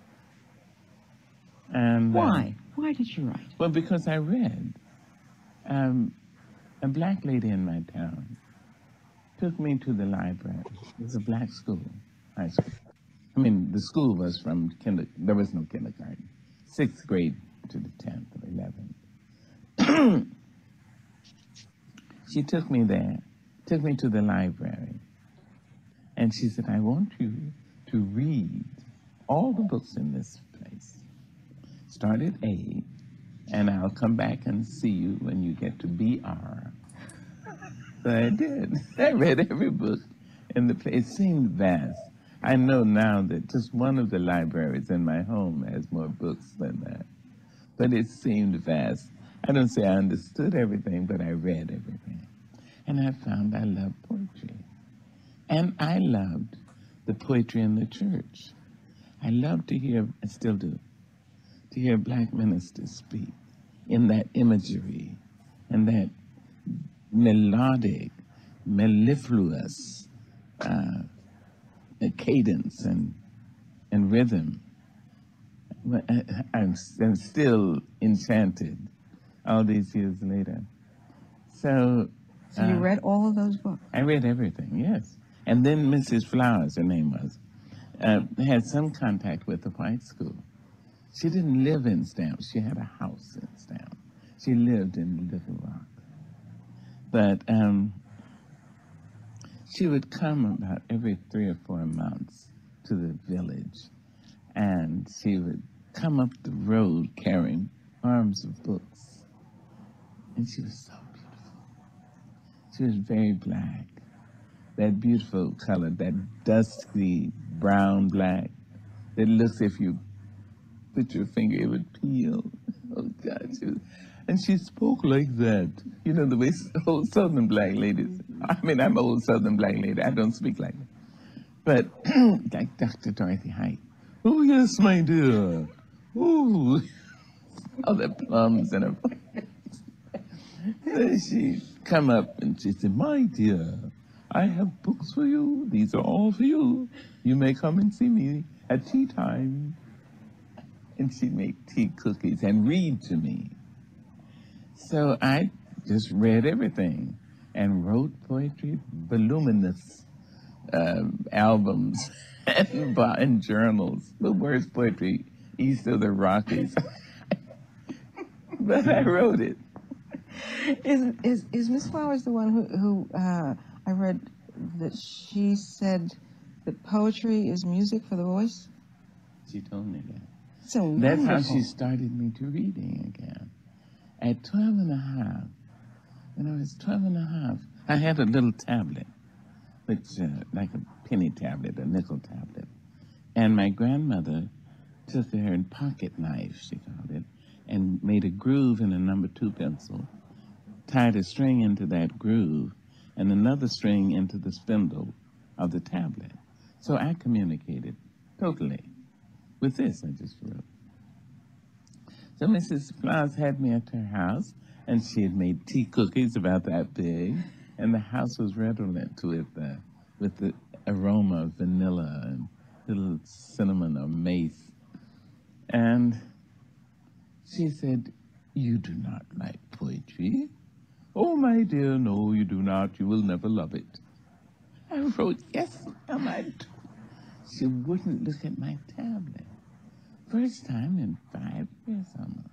And why? Uh, why did you write? Well, because I read. Um, a black lady in my town took me to the library. It was a black school, high school. I mean, the school was from kinder, there was no kindergarten, sixth grade to the tenth or eleventh. She took me there, took me to the library, and she said, I want you to read all the books in this place. Start at A, and I'll come back and see you when you get to B R. So I did. I read every book in the place. It seemed vast. I know now that just one of the libraries in my home has more books than that. But it seemed vast. I don't say I understood everything, but I read everything. And I found I loved poetry. And I loved the poetry in the church. I loved to hear, I still do, to hear Black ministers speak in that imagery and that melodic, mellifluous uh, cadence and, and rhythm. I'm, I'm still enchanted all these years later. So, So you uh, read all of those books? I read everything, yes. And then Missus Flowers, her name was, uh, had some contact with the white school. She didn't live in Stamps. She had a house in Stamps. She lived in Little Rock. But um, she would come about every three or four months to the village, and she would come up the road carrying arms of books. And she was so beautiful. She was very Black. That beautiful color, that dusky brown black, that looks if you put your finger, it would peel. Oh, God. She was, and she spoke like that. You know, the way old Southern Black ladies, I mean, I'm an old Southern Black lady. I don't speak like that. But like Doctor Dorothy Height. Oh, yes, my dear. Oh, all the plums in her voice. And she'd come up and she'd say, my dear, I have books for you. These are all for you. You may come and see me at tea time. And she'd make tea cookies and read to me. So I just read everything and wrote poetry, voluminous uh, albums and, and journals. The worst poetry east of the Rockies. But I wrote it. Is is is Miss Flowers the one who who uh, I read that she said that poetry is music for the voice? She told me that. So That's wonderful. how she started me to reading again. At twelve and a half, when I was twelve and a half, I had a little tablet, which uh, like a penny tablet, a nickel tablet. And my grandmother took her pocket knife, she called it, and made a groove in a number two pencil, tied a string into that groove, and another string into the spindle of the tablet. So I communicated totally with this I just wrote. So Missus Flowers had me at her house, and she had made tea cookies about that big, and the house was redolent with, uh, with the aroma of vanilla and little cinnamon or mace. And she said, you do not like poetry. Oh, my dear, no, you do not. You will never love it. I wrote, yes, ma'am, I do. She wouldn't look at my tablet. First time in five years almost.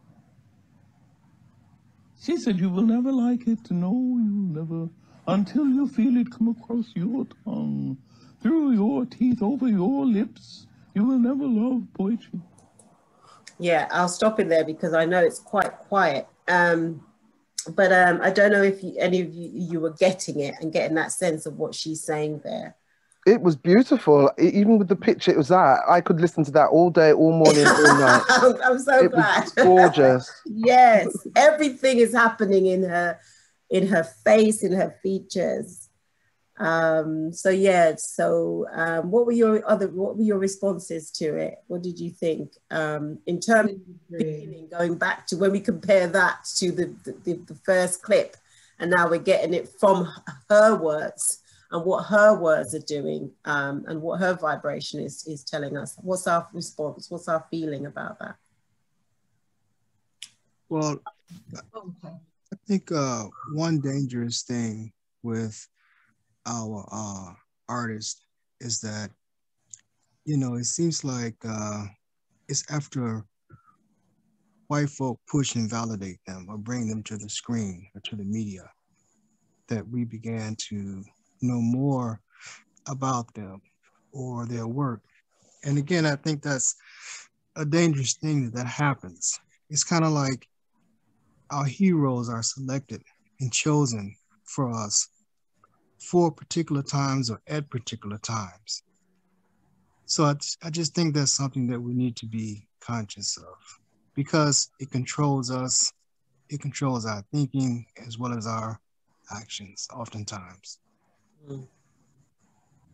She said, you will never like it. No, you will never, until you feel it come across your tongue, through your teeth, over your lips. You will never love poetry. Yeah, I'll stop it there because I know it's quite quiet. Um, but um, I don't know if you, any of you, you were getting it and getting that sense of what she's saying there. It was beautiful. It, even with the picture it was at, I could listen to that all day, all morning, all night. I'm, I'm so it glad. Was gorgeous. Yes, everything is happening in her, in her face, in her features. Um, so yeah. So um, what were your other? What were your responses to it? What did you think um, in terms of feeling, going back to when we compare that to the the, the first clip, and now we're getting it from her words. And what her words are doing, um, and what her vibration is is telling us. What's our response? What's our feeling about that? Well, I think uh, one dangerous thing with our uh, artists is that, you know, it seems like uh, it's after white folk push and validate them or bring them to the screen or to the media that we began to know more about them or their work. And again, I think that's a dangerous thing that, that happens. It's kind of like our heroes are selected and chosen for us for particular times or at particular times. So I, I just think that's something that we need to be conscious of because it controls us, it controls our thinking as well as our actions oftentimes.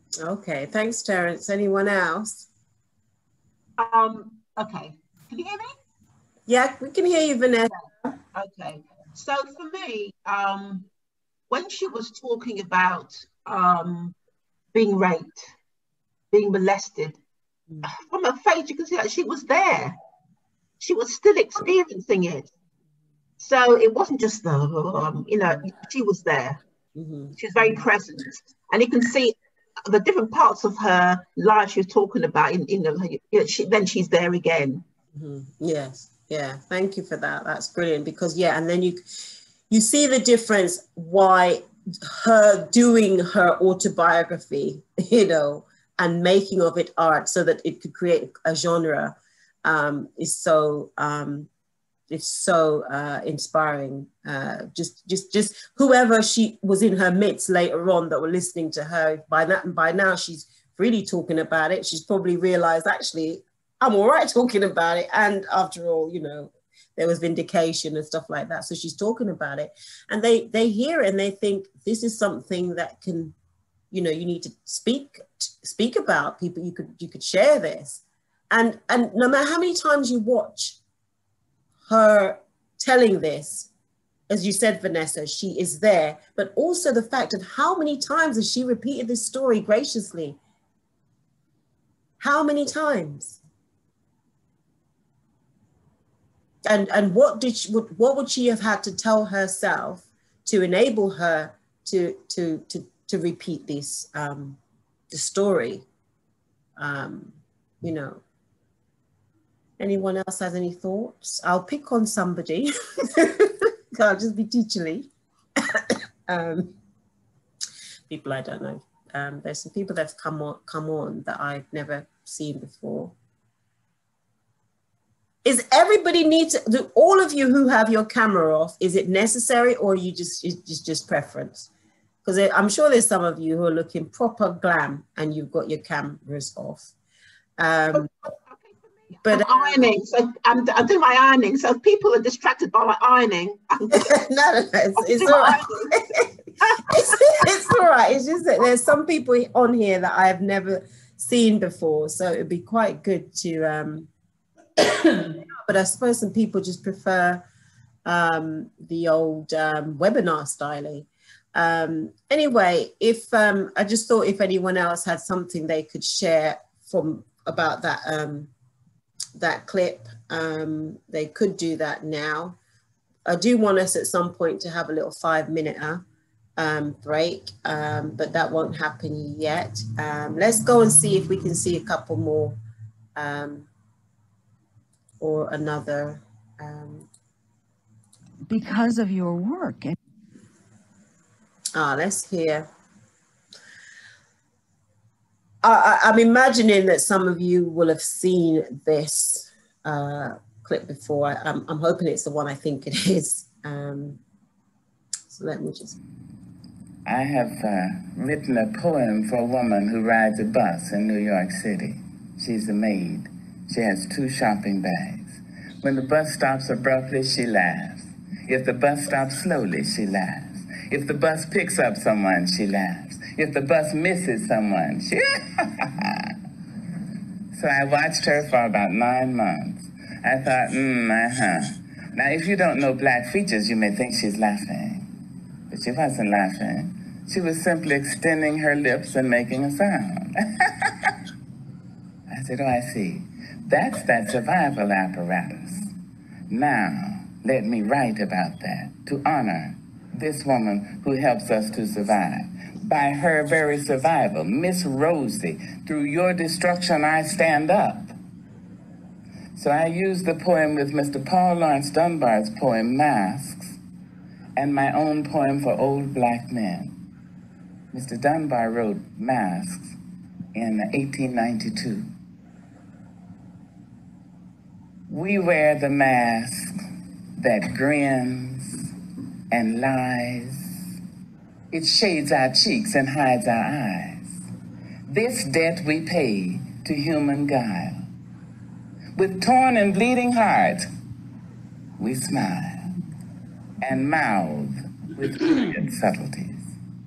Okay, thanks, Terence. Anyone else? Um, okay, can you hear me? Yeah, we can hear you, Vanessa. Okay, so for me, um, when she was talking about um, being raped, being molested, mm. from her face, you can see that she was there. She was still experiencing it. So it wasn't just the, um, you know, she was there. Mm-hmm. She was very present. And you can see the different parts of her life she was talking about, in, you know, you know she, then she's there again. Mm-hmm. Yes, yeah, thank you for that. That's brilliant, because, yeah, and then you, you see the difference why her doing her autobiography, you know, and making of it art so that it could create a genre um, is so, um, it's so uh, inspiring. Uh, just, just, just whoever she was in her midst later on that were listening to her, by that, and by now she's really talking about it. She's probably realized, actually, I'm all right talking about it. And after all, you know, there was vindication and stuff like that. So she's talking about it, and they, they hear it and they think this is something that can, you know, you need to speak, speak about. People, you could, you could share this. And, and no matter how many times you watch her telling this, as you said, Vanessa, she is there, but also the fact of how many times has she repeated this story graciously? How many times? And, and what did she, what, what would she have had to tell herself to enable her to, to, to, to repeat this, um, the story? Um, you know, anyone else has any thoughts? I'll pick on somebody. I'll just be teacherly. um, people I don't know. Um, there's some people that's come on, come on that I've never seen before. Is everybody need to, do all of you who have your camera off, is it necessary, or you just, it's just, just preference? Because I'm sure there's some of you who are looking proper glam and you've got your cameras off. Um, But I'm ironing, so I'm, I'm doing my ironing. So if people are distracted by my ironing, no, no, no, it's, it's all right. it's, it's all right. It's just that there's some people on here that I have never seen before, so it'd be quite good to. Um, but I suppose some people just prefer um, the old um, webinar styling. Um, anyway, if um, I just thought if anyone else had something they could share from about that. Um, that clip, um, they could do that now. I do want us at some point to have a little five minute um, break, um, but that won't happen yet. Um, let's go and see if we can see a couple more um, or another. Um, because of your work. Ah, let's hear. I, I'm imagining that some of you will have seen this uh, clip before. I, I'm, I'm hoping it's the one I think it is. Um, so let me just. I have uh, written a poem for a woman who rides a bus in New York City. She's a maid. She has two shopping bags. When the bus stops abruptly, she laughs. If the bus stops slowly, she laughs. If the bus picks up someone, she laughs. If the bus misses someone, she... So I watched her for about nine months. I thought, hmm, uh-huh. Now, if you don't know black features, you may think she's laughing. But she wasn't laughing. She was simply extending her lips and making a sound. I said, oh, I see. That's that survival apparatus. Now, let me write about that to honor this woman who helps us to survive. By her very survival, Miss Rosie, through your destruction I stand up. So I used the poem with Mister Paul Laurence Dunbar's poem, Masks, and my own poem for old black men. Mister Dunbar wrote Masks in eighteen ninety-two. We wear the mask that grins and lies. It shades our cheeks and hides our eyes. This debt we pay to human guile. With torn and bleeding heart, we smile and mouth with brilliant subtleties.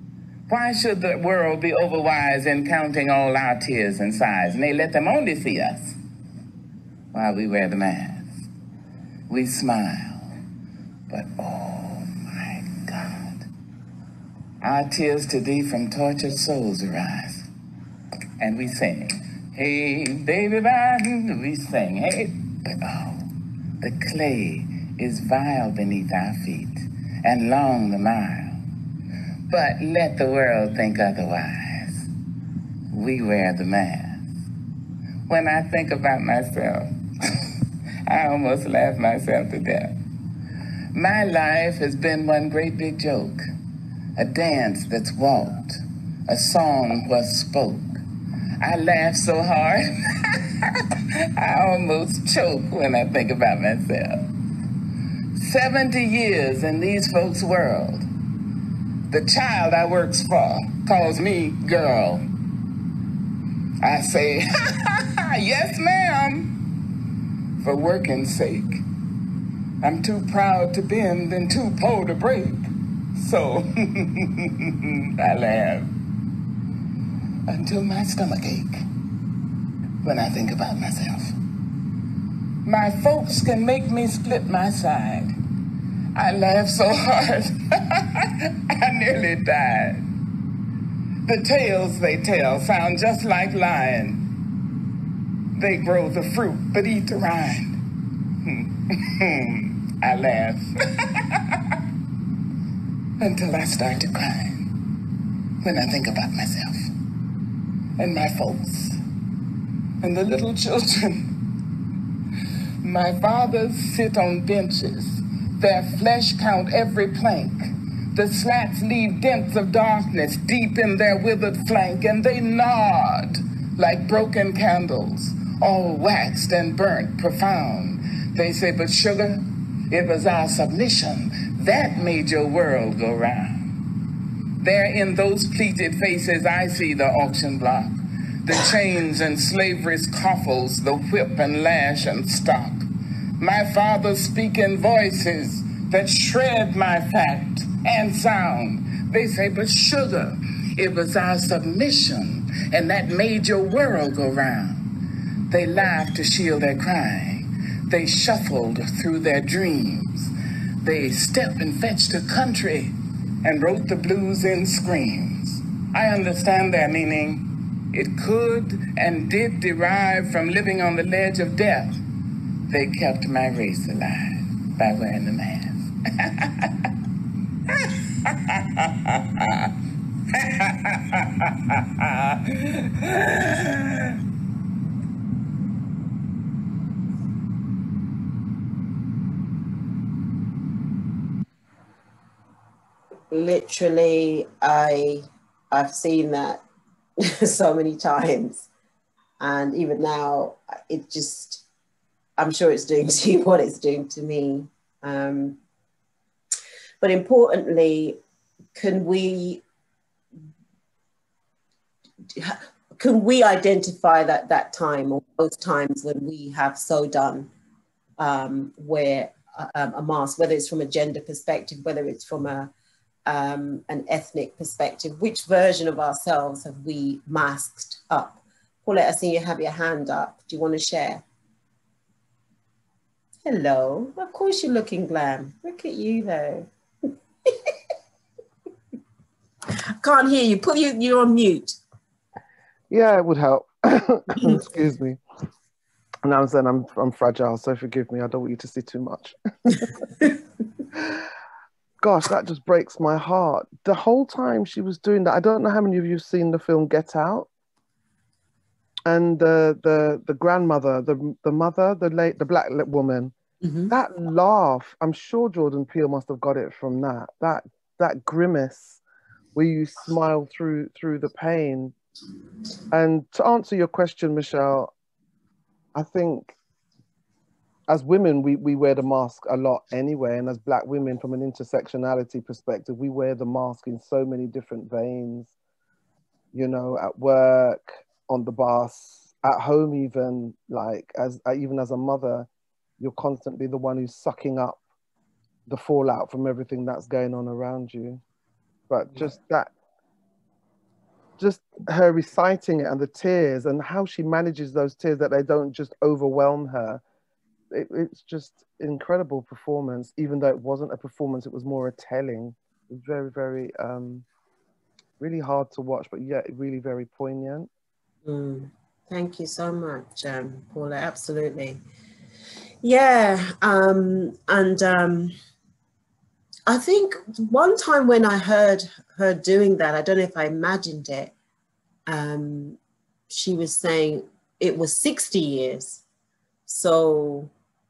Why should the world be overwise in counting all our tears and sighs? And they let them only see us while we wear the mask. We smile, but oh my God. Our tears to thee from tortured souls arise. And we sing, hey, baby, bye. We sing, hey, but oh, the clay is vile beneath our feet, and long the mile. But let the world think otherwise. We wear the mask. When I think about myself, I almost laugh myself to death. My life has been one great big joke, a dance that's walked, a song was spoke. I laugh so hard, I almost choke when I think about myself. seventy years in these folks' world. The child I works for calls me girl. I say, yes, ma'am, for working's sake. I'm too proud to bend and too poor to break. So I laugh until my stomach ache when I think about myself. My folks can make me split my side. I laugh so hard, I nearly died. The tales they tell sound just like lying. They grow the fruit but eat the rind. I laugh until I start to cry when I think about myself and my folks and the little children. My fathers sit on benches. Their flesh count every plank. The slats leave dents of darkness deep in their withered flank, and they nod like broken candles, all waxed and burnt profound. They say, but sugar, it was our submission that made your world go round. There in those pleated faces I see the auction block, the chains and slavery's coffles, the whip and lash and stock. My father speaking voices that shred my fact and sound. They say, but sugar, it was our submission, and that made your world go round. They laughed to shield their crying. They shuffled through their dreams. They stepped and fetched a country and wrote the blues in screams. I understand their meaning. It could and did derive from living on the ledge of death. They kept my race alive by wearing the mask. Literally, I, I've seen that so many times. And even now, it just, I'm sure it's doing to you what it's doing to me. Um, but importantly, can we can we identify that that time or those times when we have so done um, where um, a mask, whether it's from a gender perspective, whether it's from a um, an ethnic perspective, which version of ourselves have we masked up? Paulette, I see you have your hand up. Do you want to share? Hello. Of course you're looking glam. Look at you though. Can't hear you. Put you, you're on mute. Yeah, it would help. Excuse me. Now I'm saying I'm, I'm fragile, so forgive me. I don't want you to see too much. Gosh, that just breaks my heart. The whole time she was doing that, I don't know how many of you have seen the film Get Out. And the the the grandmother, the the mother, the late the black woman, mm-hmm. that laugh. I'm sure Jordan Peele must have got it from that. That that grimace, where you smile through through the pain. And to answer your question, Michelle, I think as women we we wear the mask a lot anyway, and as black women, from an intersectionality perspective, we wear the mask in so many different veins. You know, at work, on the bus, at home, even like as even as a mother, you're constantly the one who's sucking up the fallout from everything that's going on around you. But just that just her reciting it and the tears and how she manages those tears, that they don't just overwhelm her. It, it's just incredible performance, even though it wasn't a performance, it was more a telling. It was very, very, um, really hard to watch, but yet really very poignant. Mm. Thank you so much, um, Paula, absolutely. Yeah, um, and um, I think one time when I heard her doing that, I don't know if I imagined it, um, she was saying it was sixty years. So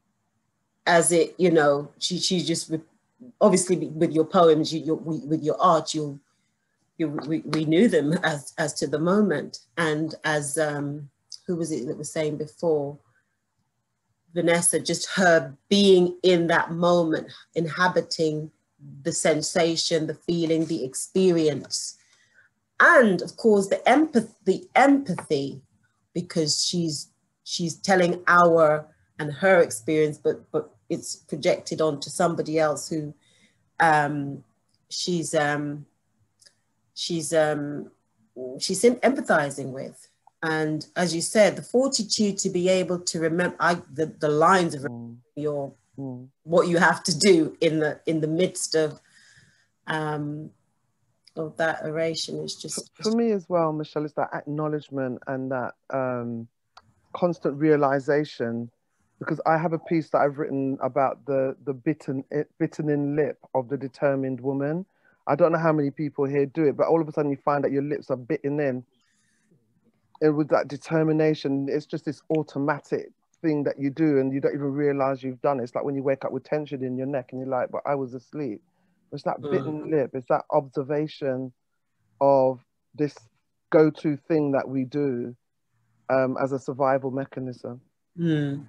as it, you know, she, she just, obviously with your poems, you, your, with your art, you, you we, we knew them as, as to the moment. And as, um, who was it that was saying before? Vanessa, just her being in that moment, inhabiting the sensation, the feeling, the experience. And of course, the empathy, the empathy, because she's, she's telling our and her experience, but, but it's projected onto somebody else who um, she's, um, she's, um, she's empathizing with. And as you said, the fortitude to be able to remember I, the, the lines of mm. your, mm. what you have to do in the, in the midst of, um, of that oration is just... For, for me as well, Michelle, is that acknowledgement and that um, constant realization, because I have a piece that I've written about the, the bitten, bittening lip of the determined woman. I don't know how many people here do it, but all of a sudden you find that your lips are bitten in. And with that determination, it's just this automatic thing that you do and you don't even realize you've done it. It's like when you wake up with tension in your neck and you're like, but I was asleep. It's that mm. bitten lip. It's that observation of this go-to thing that we do um, as a survival mechanism. Mm.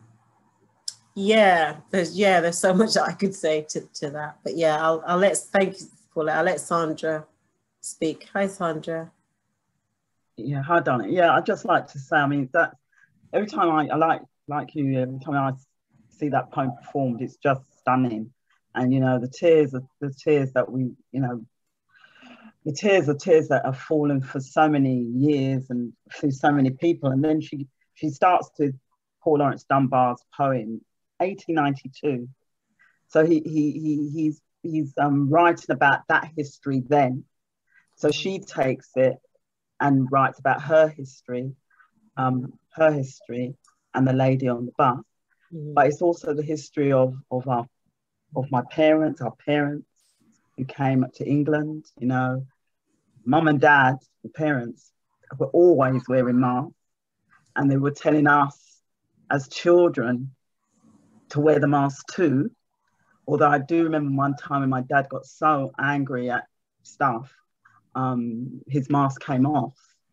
Yeah, there's yeah, there's so much that I could say to, to that. But yeah, I'll I'll let thank you, Paula. I'll let Sandra speak. Hi, Sandra. Yeah, hi, Donna. Yeah, I'd just like to say, I mean, that every time I, I like like you, every time I see that poem performed, it's just stunning. And you know, the tears, the tears that we, you know, the tears are tears that have fallen for so many years and through so many people. And then she she starts to Paul Laurence Dunbar's poem, eighteen ninety-two. So he he he he's he's um writing about that history then. So she takes it and writes about her history, um, her history, and the lady on the bus. Mm-hmm. But it's also the history of of our of my parents, our parents who came up to England. You know, mum and dad, the parents were always wearing masks, and they were telling us as children to wear the mask too. Although I do remember one time when my dad got so angry at stuff, um, his mask came off,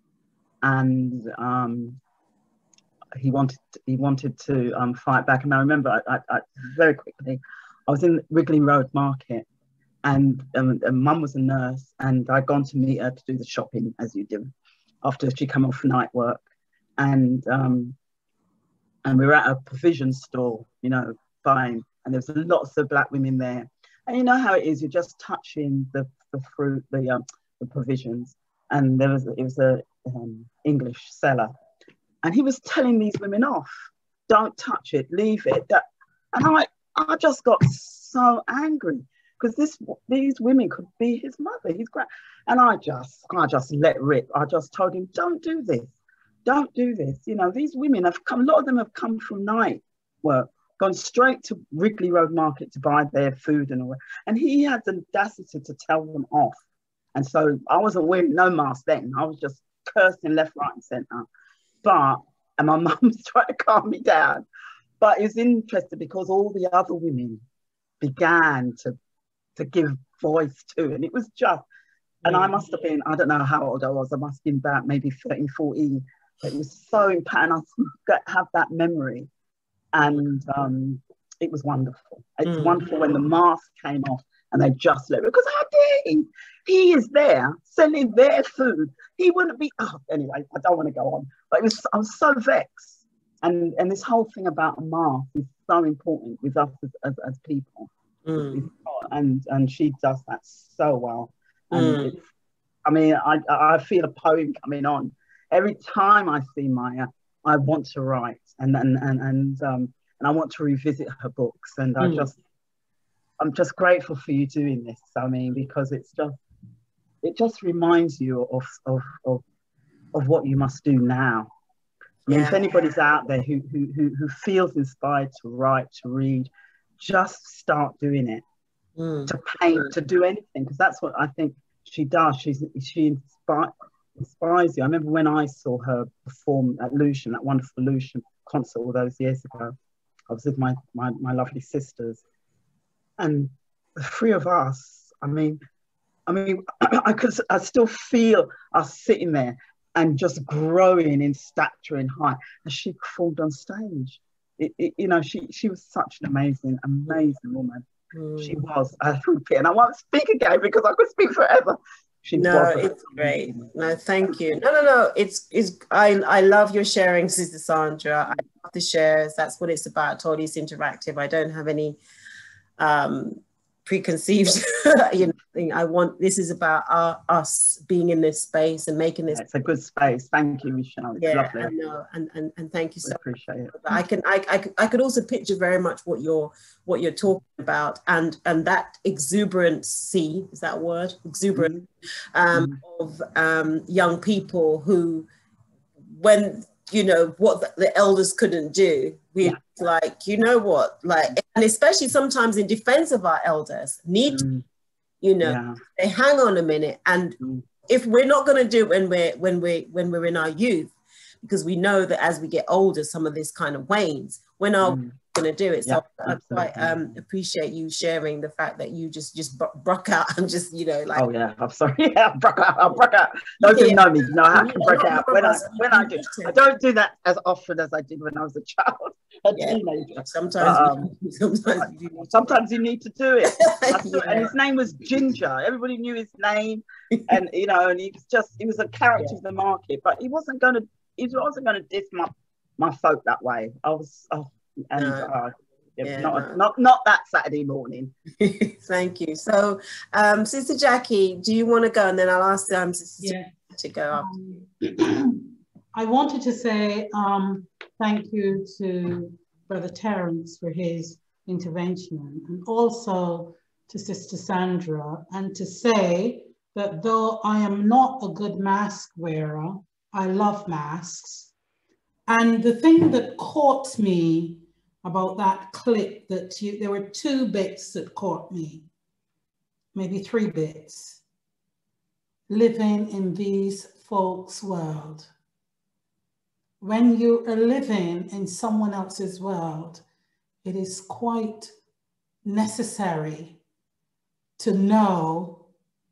and um, he wanted he wanted to um, fight back. And I remember I, I, I, very quickly, I was in Wrigley Road Market, and, um, and Mum was a nurse, and I'd gone to meet her to do the shopping as you do after she came off night work, and um, and we were at a provision store, you know, buying, and there was lots of black women there, and you know how it is, you're just touching the the fruit, the um, the provisions, and there was it was a um, English seller, and he was telling these women off, don't touch it, leave it. That, and I I just got so angry because this these women could be his mother, his grand, and I just I just let rip. I just told him, don't do this, don't do this. You know, these women have come. A lot of them have come from night work, gone straight to Wrigley Road Market to buy their food and all. And he had the audacity to tell them off. And so I wasn't wearing no mask then. I was just cursing left, right, and centre. But, and my mum was trying to calm me down. But it was interesting because all the other women began to, to give voice to it. And it was just, and I must have been, I don't know how old I was. I must have been about maybe thirteen, fourteen. But it was so impacting. I still have that memory. And um, it was wonderful. It's mm. wonderful when the mask came off and they just let it, because how dare he? He is there selling their food. He wouldn't be, oh, anyway, I don't want to go on. But it was, I was so vexed. And, and this whole thing about a mask is so important with us as, as, as people. Mm. And, and she does that so well. And, mm. it's, I mean, I, I feel a poem coming on. Every time I see Maya, I want to write, and and and and um and I want to revisit her books. And I Mm. just, I'm just grateful for you doing this. I mean, because it's just, it just reminds you of of of, of what you must do now. I mean, Yeah. if anybody's out there who, who who who feels inspired to write, to read, just start doing it. Mm. To paint, to do anything, because that's what I think she does. She's she inspires inspires you. I remember when I saw her perform at Lucian, that wonderful Lucian concert all those years ago. I was with my my, my lovely sisters, and the three of us. I mean, I mean, I could I still feel us sitting there and just growing in stature and height as she performed on stage. It, it, you know, she she was such an amazing, amazing woman. Mm. She was. I repeat, and I won't speak again because I could speak forever. She no, was. it's great. No, thank you. No, no, no. It's it's. I I love your sharing, Sister Sandra. I love the shares. That's what it's about. Totally interactive. I don't have any um, preconceived, you know, thing. I want. This is about our, us being in this space and making this. Yeah, it's a good space. Thank you, Michelle. It's yeah, lovely. I know, and and and thank you so much. Appreciate it. I can I, I could I could also picture very much what you're what you're talking about, and and that exuberancy, is that a word? Exuberant mm-hmm. um, mm-hmm. of um, young people who, when you know what the, the elders couldn't do, we yeah. like you know what like, and especially sometimes in defense of our elders, need mm-hmm. you know yeah. they hang on a minute, and mm-hmm. if we're not going to do it when we're when we when we're in our youth, because we know that as we get older, some of this kind of wanes. When are we going to do it? So yeah, I quite um, appreciate you sharing the fact that you just just broke out and just, you know, like. Oh yeah, I'm sorry. Yeah, I broke out. I broke out. Those who know me know how I can break out when I when I do. I don't do that as often as I did when I was a child, a yeah. teenager. Sometimes, but, um, you, sometimes you need sometimes you need to do it. yeah. And his name was Ginger. Everybody knew his name, and you know, and he was just he was a character yeah. of the market, but he wasn't going to. He wasn't going to diss my my folk that way. I was, oh, and no. uh, yeah, not, no. not not that Saturday morning. Thank you. So, um, Sister Jackie, do you want to go, and then I'll ask um, Sister yeah. to go. Um, I wanted to say um, thank you to Brother Terence for his intervention, and also to Sister Sandra, and to say that though I am not a good mask wearer, I love masks. And the thing that caught me about that clip, that you, there were two bits that caught me, maybe three bits. Living in these folks' world. When you are living in someone else's world, it is quite necessary to know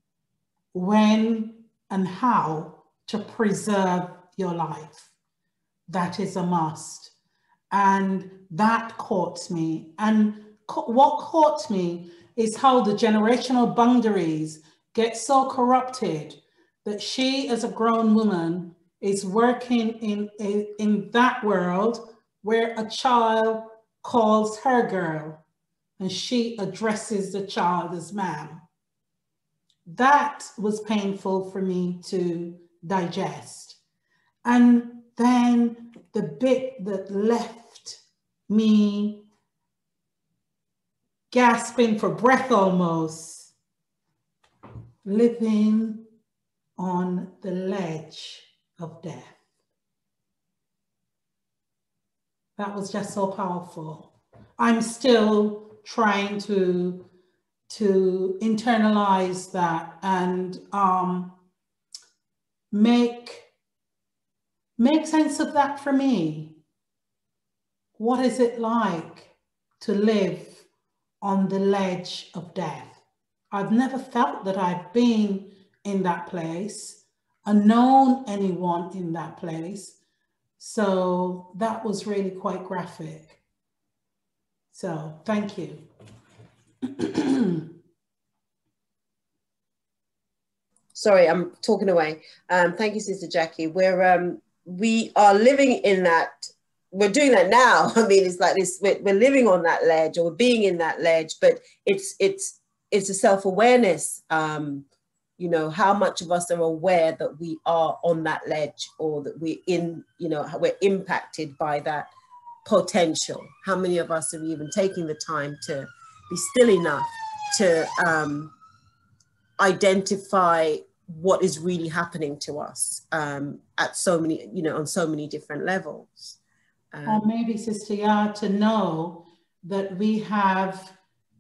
when and how to preserve your life. That is a must. And that caught me. And what caught me is how the generational boundaries get so corrupted that she, as a grown woman, is working in, in, in that world where a child calls her girl and she addresses the child as ma'am. That was painful for me to digest. And then the bit that left me gasping for breath almost, living on the ledge of death. That was just so powerful. I'm still trying to, to internalize that and um, make, make sense of that for me. What is it like to live on the ledge of death? I've never felt that I've been in that place, or known anyone in that place. So that was really quite graphic. So thank you. Sorry, I'm talking away. Um, thank you, Sister Jackie. We're um, we are living in that. We're doing that now. I mean, it's like this. We're, we're living on that ledge, or we're being in that ledge. But it's it's it's a self-awareness. Um, you know, how much of us are aware that we are on that ledge, or that we're in, you know, we're impacted by that potential? How many of us are even taking the time to be still enough to um, identify what is really happening to us um, at so many, you know, on so many different levels? Um, or maybe, Sister Ya, to know that we have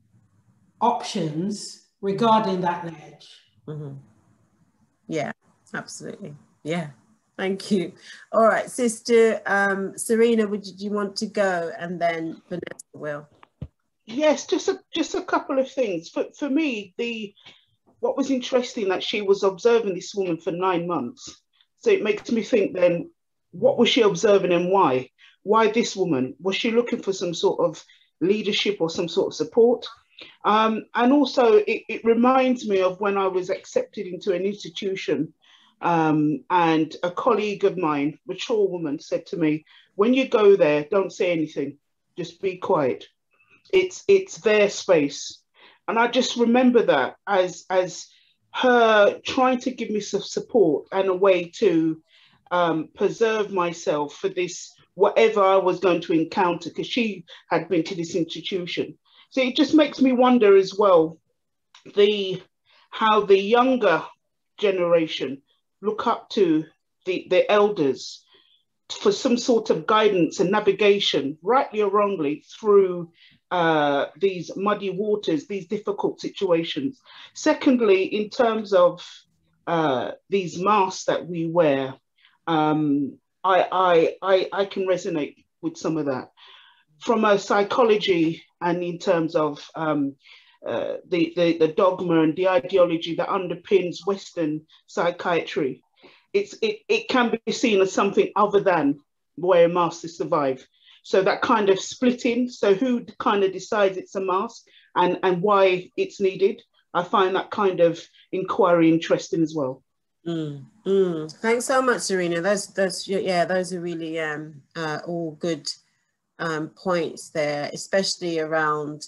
options regarding that ledge. Mm-hmm. Yeah, absolutely. Yeah, thank you. All right, Sister um, Serena, would you, do you want to go, and then Vanessa will? Yes, just a just a couple of things. For for me, the what was interesting that she was observing this woman for nine months. So it makes me think then, what was she observing and why? Why this woman? Was she looking for some sort of leadership or some sort of support? Um, and also, it, it reminds me of when I was accepted into an institution, um, and a colleague of mine, mature woman, said to me, when you go there, don't say anything, just be quiet. It's, it's their space. And I just remember that as, as her trying to give me some support and a way to um, preserve myself for this, whatever I was going to encounter, because she had been to this institution. So it just makes me wonder as well, the how the younger generation look up to the, the elders for some sort of guidance and navigation, rightly or wrongly, through uh, these muddy waters, these difficult situations. Secondly, in terms of uh, these masks that we wear, um, I, I, I, I can resonate with some of that. From a psychology and in terms of um, uh, the, the, the dogma and the ideology that underpins Western psychiatry, it's, it, it can be seen as something other than wear a mask to survive. So that kind of splitting, so who kind of decides it's a mask and, and why it's needed, I find that kind of inquiry interesting as well. Mm, mm. Thanks so much, Serena. Those, those, yeah, those are really um, uh, all good um, points there, especially around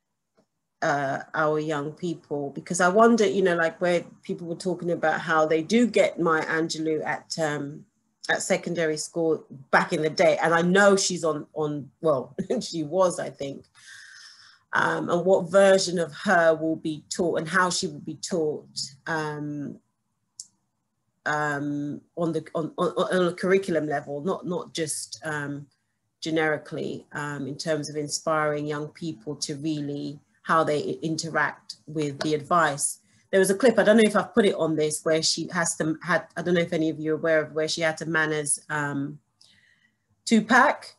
uh, our young people, because I wonder, you know, like where people were talking about how they do get Maya Angelou at um, at secondary school back in the day, and I know she's on on well, she was, I think. Um, and what version of her will be taught and how she will be taught um, um, on the on, on, on a curriculum level, not not just um, generically um, in terms of inspiring young people to really how they interact with the advice. There was a clip, I don't know if I've put it on this, where she has to had I don't know if any of you are aware of, where she had to manners um, Tupac.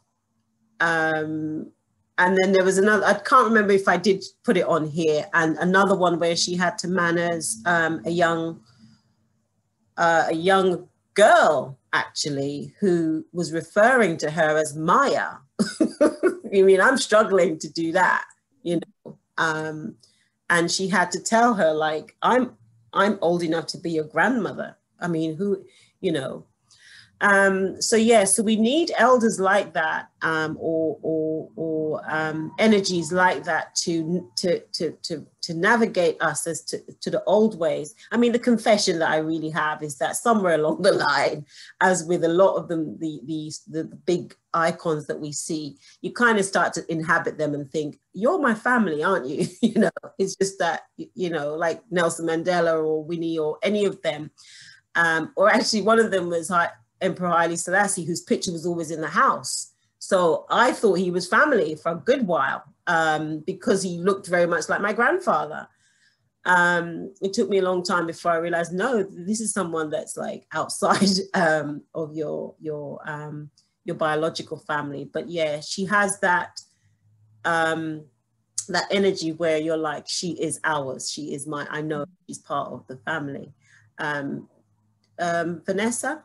Um, And then there was another, I can't remember if I did put it on here, and another one where she had to manners um, a young, uh, a young girl, actually, who was referring to her as Maya. I mean, I'm struggling to do that, you know. Um, and she had to tell her, like, I'm, I'm old enough to be your grandmother. I mean, who, you know. Um, so yeah, so we need elders like that, um, or or, or um, energies like that to to to to to navigate us as to, to the old ways. I mean, the confession that I really have is that somewhere along the line, as with a lot of them, the the the, the big icons that we see, you kind of start to inhabit them and think, you're my family, aren't you? You know, it's just that, you know, like Nelson Mandela or Winnie or any of them, um, or actually one of them was like Emperor Haile Selassie, whose picture was always in the house. So I thought he was family for a good while, um, because he looked very much like my grandfather. Um, it took me a long time before I realized, no, this is someone that's like outside um, of your, your, um, your biological family. But yeah, she has that, um, that energy where you're like, she is ours. She is my, I know she's part of the family. Um, um, Vanessa?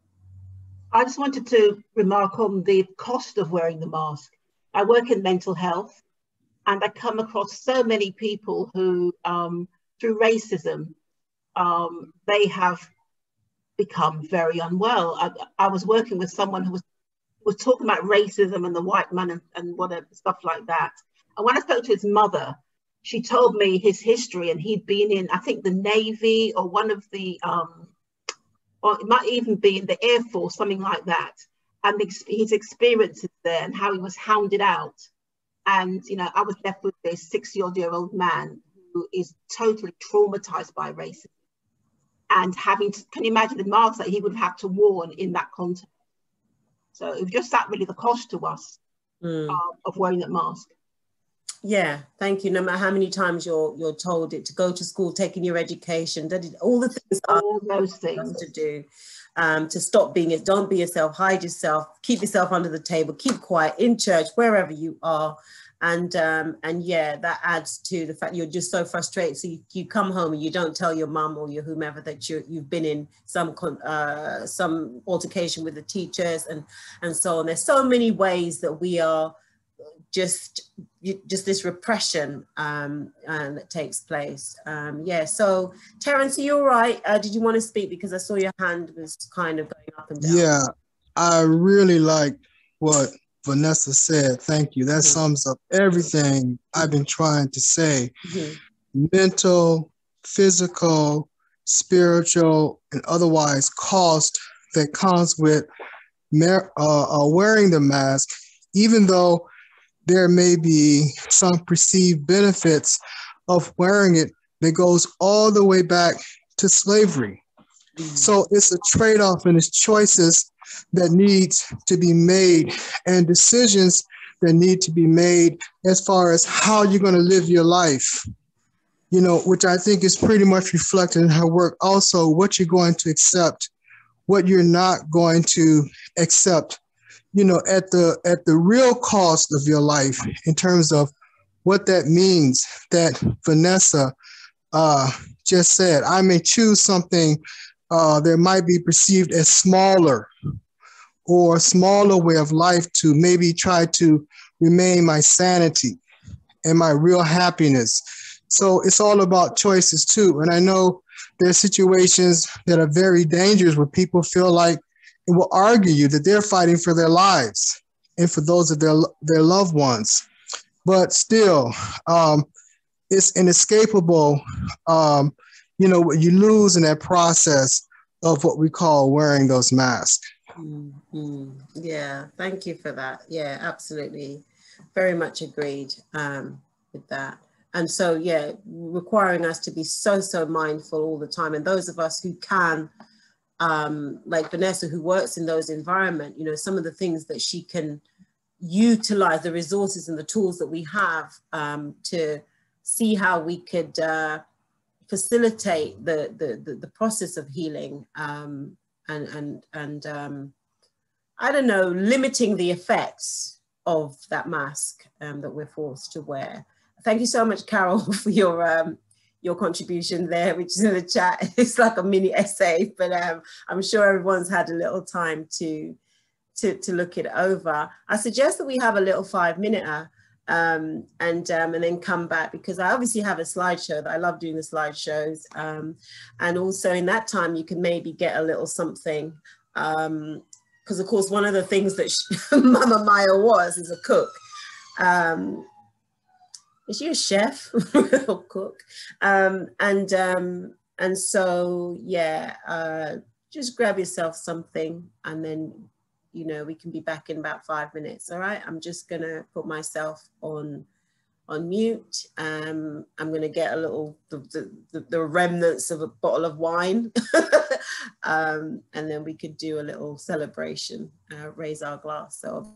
I just wanted to remark on the cost of wearing the mask. I work in mental health, and I come across so many people who, um, through racism, um, they have become very unwell. I, I was working with someone who was, was talking about racism and the white man and, and whatever, stuff like that. And when I spoke to his mother, she told me his history, and he'd been in, I think, the Navy or one of the, um, or it might even be in the Air Force, something like that. And his experiences there and how he was hounded out. And, you know, I was left with this sixty-odd-year-old man who is totally traumatized by racism. And having to, can you imagine the marks that he would have to warn in that context? So it was just that really the cost to us mm. uh, of wearing that mask. Yeah, thank you. No matter how many times you're you're told it to go to school, taking your education, that all the things, all those things to do, um, to stop being it. Don't be yourself. Hide yourself. Keep yourself under the table. Keep quiet in church, wherever you are. And um, and yeah, that adds to the fact you're just so frustrated. So you, you come home and you don't tell your mum or your whomever that you you've been in some uh, some altercation with the teachers and and so on. There's so many ways that we are just just this repression um, uh, that takes place. Um, yeah. So Terence, are you all right? Uh, did you want to speak? Because I saw your hand was kind of going up and down. Yeah, I really like what Vanessa said. Thank you. That mm-hmm. sums up everything mm-hmm. I've been trying to say. Mm-hmm. Mental, physical, spiritual, and otherwise cost that comes with uh, uh, wearing the mask, even though there may be some perceived benefits of wearing it that goes all the way back to slavery. Mm-hmm. So it's a trade-off and it's choices that needs to be made and decisions that need to be made as far as how you're going to live your life, you know, which I think is pretty much reflected in her work. Also, what you're going to accept, what you're not going to accept, you know, at the at the real cost of your life in terms of what that means that Vanessa uh, just said. I may choose something uh, that might be perceived as smaller or a smaller way of life to maybe try to remain my sanity and my real happiness. So it's all about choices too. And I know there are situations that are very dangerous where people feel like it will argue you that they're fighting for their lives and for those of their, their loved ones. But still, um, it's inescapable, um, you know, what you lose in that process of what we call wearing those masks. Mm-hmm. Yeah, thank you for that. Yeah, absolutely. Very much agreed um, with that. And so, yeah, requiring us to be so, so mindful all the time. And those of us who can, um, like Vanessa, who works in those environments, you know, some of the things that she can utilize, the resources and the tools that we have um, to see how we could uh, facilitate the, the, the, the process of healing um, and, and, and um, I don't know, limiting the effects of that mask um, that we're forced to wear. Thank you so much, Carol, for your um, your contribution there, which is in the chat. It's like a mini essay, but um, I'm sure everyone's had a little time to, to, to look it over. I suggest that we have a little five minute um, and, um, and then come back, because I obviously have a slideshow that I love doing the slideshows. Um, and also in that time, you can maybe get a little something. Um, because of course, one of the things that she, Mama Maya was is a cook. Um, is she a chef or cook? Um, and um, and so, yeah, uh, just grab yourself something and then, you know, we can be back in about five minutes. All right, I'm just gonna put myself on on mute. Um, I'm gonna get a little, the, the, the remnants of a bottle of wine. um, and then we could do a little celebration, uh, raise our glass. So.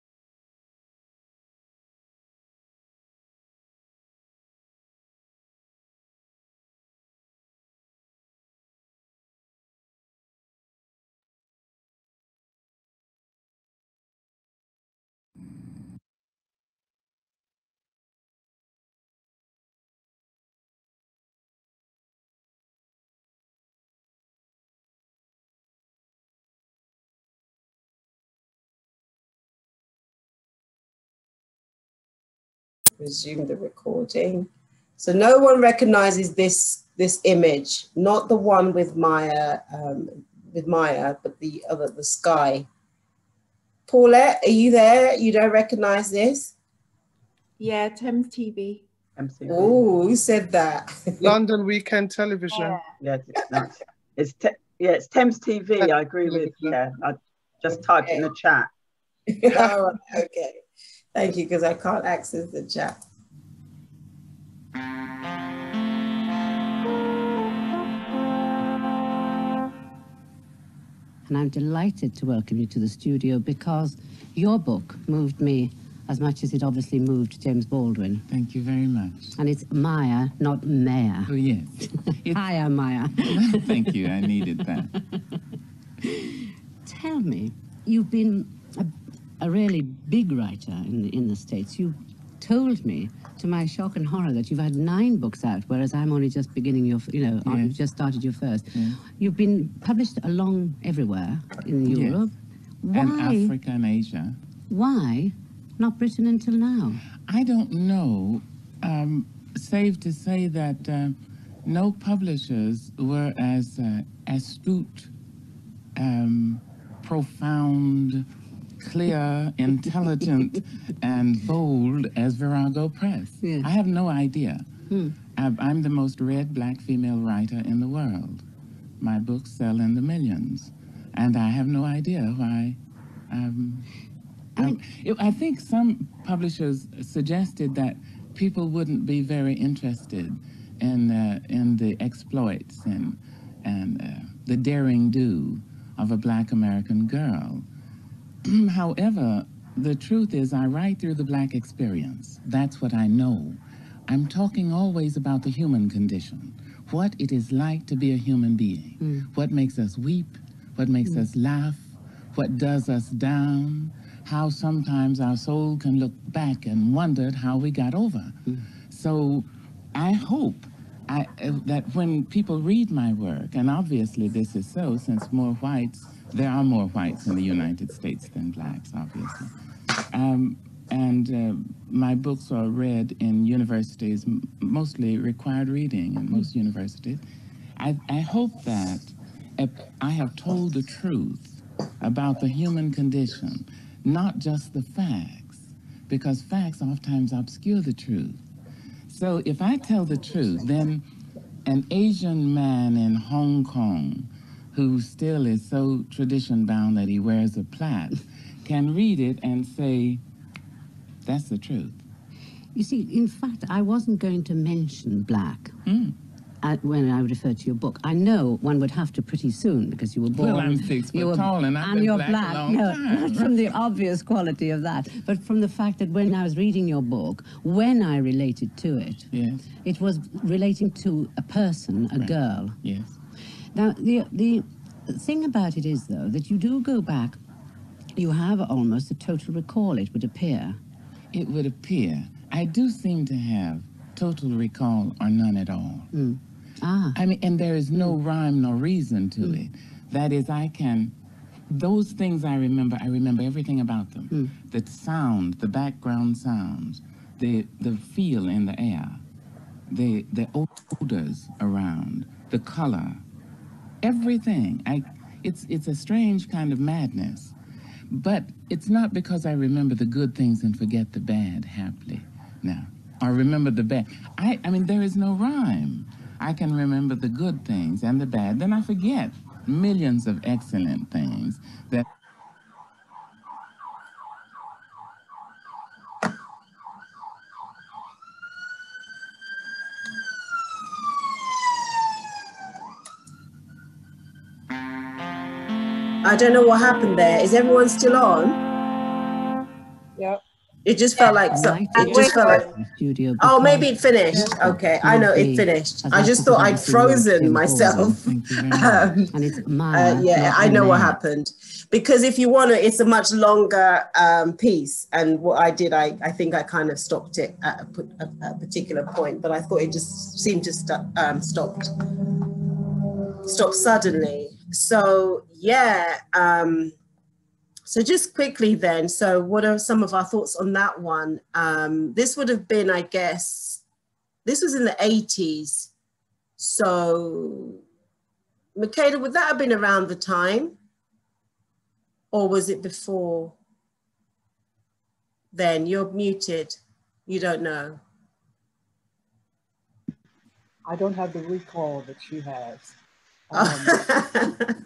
Resume the recording. So no one recognizes this this image, not the one with Maya, um, with Maya, but the other, the sky. Paulette, are you there? You don't recognize this? Yeah, Thames T V. M C V. Oh, who said that? London Weekend Television. Yeah, it's, it's te yeah, it's Thames T V. I agree with. Yeah, I just typed it in the chat. All right, okay. Thank you, because I can't access the chat. And I'm delighted to welcome you to the studio because your book moved me as much as it obviously moved James Baldwin. Thank you very much. And it's Maya, not Maya. Oh, yes. Hiya, Maya. Thank you. I needed that. Tell me, you've been a, a really big writer in the, in the States. You told me, to my shock and horror, that you've had nine books out, whereas I'm only just beginning your, you know, Yes. you've just started your first. Yes. You've been published along everywhere in Europe. Yes. Why? And Africa and Asia. Why not Britain until now? I don't know, um, save to say that uh, no publishers were as uh, astute, um, profound, clear, intelligent, and bold as Virago Press. Yes. I have no idea. Hmm. I, I'm the most read black female writer in the world. My books sell in the millions, and I have no idea why. Um, I, mean, I, it, I think some publishers suggested that people wouldn't be very interested in uh, in the exploits and and uh, the daring do of a black American girl. However, the truth is I write through the black experience. That's what I know. I'm talking always about the human condition, what it is like to be a human being, mm. what makes us weep, what makes mm. us laugh, what does us down, how sometimes our soul can look back and wonder how we got over. Mm. So I hope I, uh, that when people read my work, and obviously this is so since more whites, there are more whites in the United States than blacks, obviously. Um, and uh, my books are read in universities, m mostly required reading in most universities. I, I hope that if I have told the truth about the human condition, not just the facts, because facts oftentimes obscure the truth. So if I tell the truth, then an Asian man in Hong Kong who still is so tradition-bound that he wears a plait can read it and say, that's the truth. You see, in fact, I wasn't going to mention black mm. uh, when I referred to your book. I know one would have to pretty soon because you were born. Well, I'm six foot were, tall and I've and been you're black, black. a long no, time. Not from the obvious quality of that, but from the fact that when I was reading your book, when I related to it, yes. it was relating to a person, a right. girl. Yes. Now, the, the thing about it is, though, that you do go back, you have almost a total recall, it would appear. It would appear. I do seem to have total recall or none at all. Mm. Ah. I mean, and there is no mm. rhyme nor reason to mm. it. That is, I can, those things I remember, I remember everything about them. Mm. The sound, the background sounds, the, the feel in the air, the, the odors around, the color, everything. I, it's, it's a strange kind of madness. But it's not because I remember the good things and forget the bad happily. No, or remember the bad. I, I mean, there is no rhyme. I can remember the good things and the bad, then I forget millions of excellent things that I don't know what happened there. Is everyone still on? Yep. It just felt like so, it just felt like oh maybe it finished. Okay, I know it finished. I just thought I'd frozen myself. um, uh, yeah, I know what happened because if you want to, it's a much longer um, piece. And what I did, I I think I kind of stopped it at a, a, a particular point, but I thought it just seemed to st um, stopped stop suddenly. So yeah. Um, So just quickly then, so what are some of our thoughts on that one? Um, this would have been, I guess, this was in the eighties. So, Makeda, would that have been around the time? Or was it before then? You're muted, you don't know. I don't have the recall that she has. Um,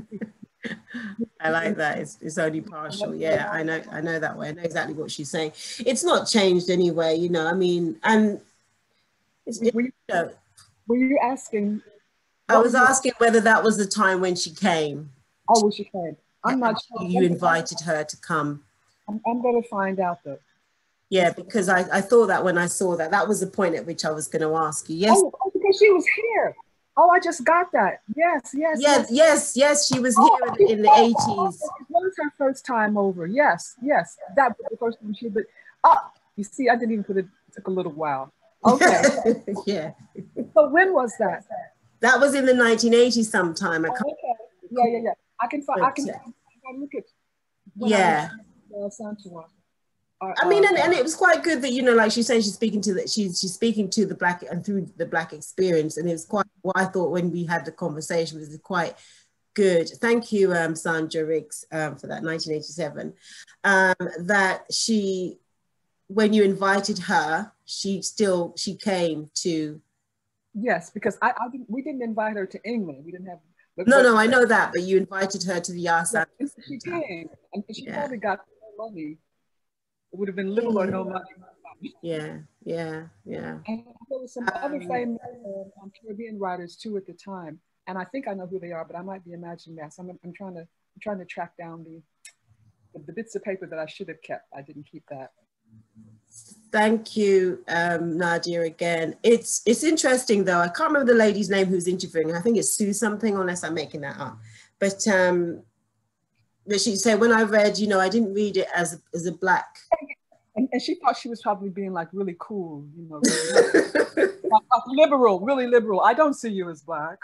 I like that. It's, it's only partial. Yeah, I know. I know that way. I know exactly what she's saying. It's not changed anyway, you know. I mean, and it's, were, you, you know, were you asking? I was asking whether that was the time when she came. Oh, when she came. I'm not sure. You invited her to come. I'm, I'm going to find out though. Yeah, because I, I thought that when I saw that, that was the point at which I was going to ask you. Yes. Oh, because she was here. Oh, I just got that. Yes, yes. Yes, yes, yes, yes she was here oh, in, in the eighties. It was her first time over. Yes, yes. That was the first time she, but, oh, you see, I didn't even put it, it took a little while. Okay. Yeah. So when was that? That was in the nineteen eighties sometime. I can't okay. Yeah, yeah, yeah. I can find, I can, I can look at yeah. I was, uh, Uh, I mean, and, and it was quite good that, you know, like she's saying, she's speaking to the, she's, she's speaking to the Black and through the Black experience. And it was quite, what I thought when we had the conversation was quite good. Thank you, um, Sandra Riggs, um, for that, nineteen eighty-seven. Um, that she, when you invited her, she still, she came to. Yes, because I, I didn't, we didn't invite her to England. We didn't have. But, no, no, I know that, but you invited her to the Yasa. Yeah, she came, and she yeah. probably got money. It would have been little or no money. Yeah, yeah, yeah. And there were some um, other famous uh, Caribbean writers too at the time, and I think I know who they are, but I might be imagining that. So I'm, I'm trying to, I'm trying to track down the, the, the bits of paper that I should have kept. I didn't keep that. Thank you, um, Nadia. Again, it's it's interesting though. I can't remember the lady's name who's interviewing. I think it's Sue something, unless I'm making that up. But um, but she said when I read, you know, I didn't read it as a, as a Black. And, and she thought she was probably being like really cool, you know, really, like, like liberal, really liberal. I don't see you as Black.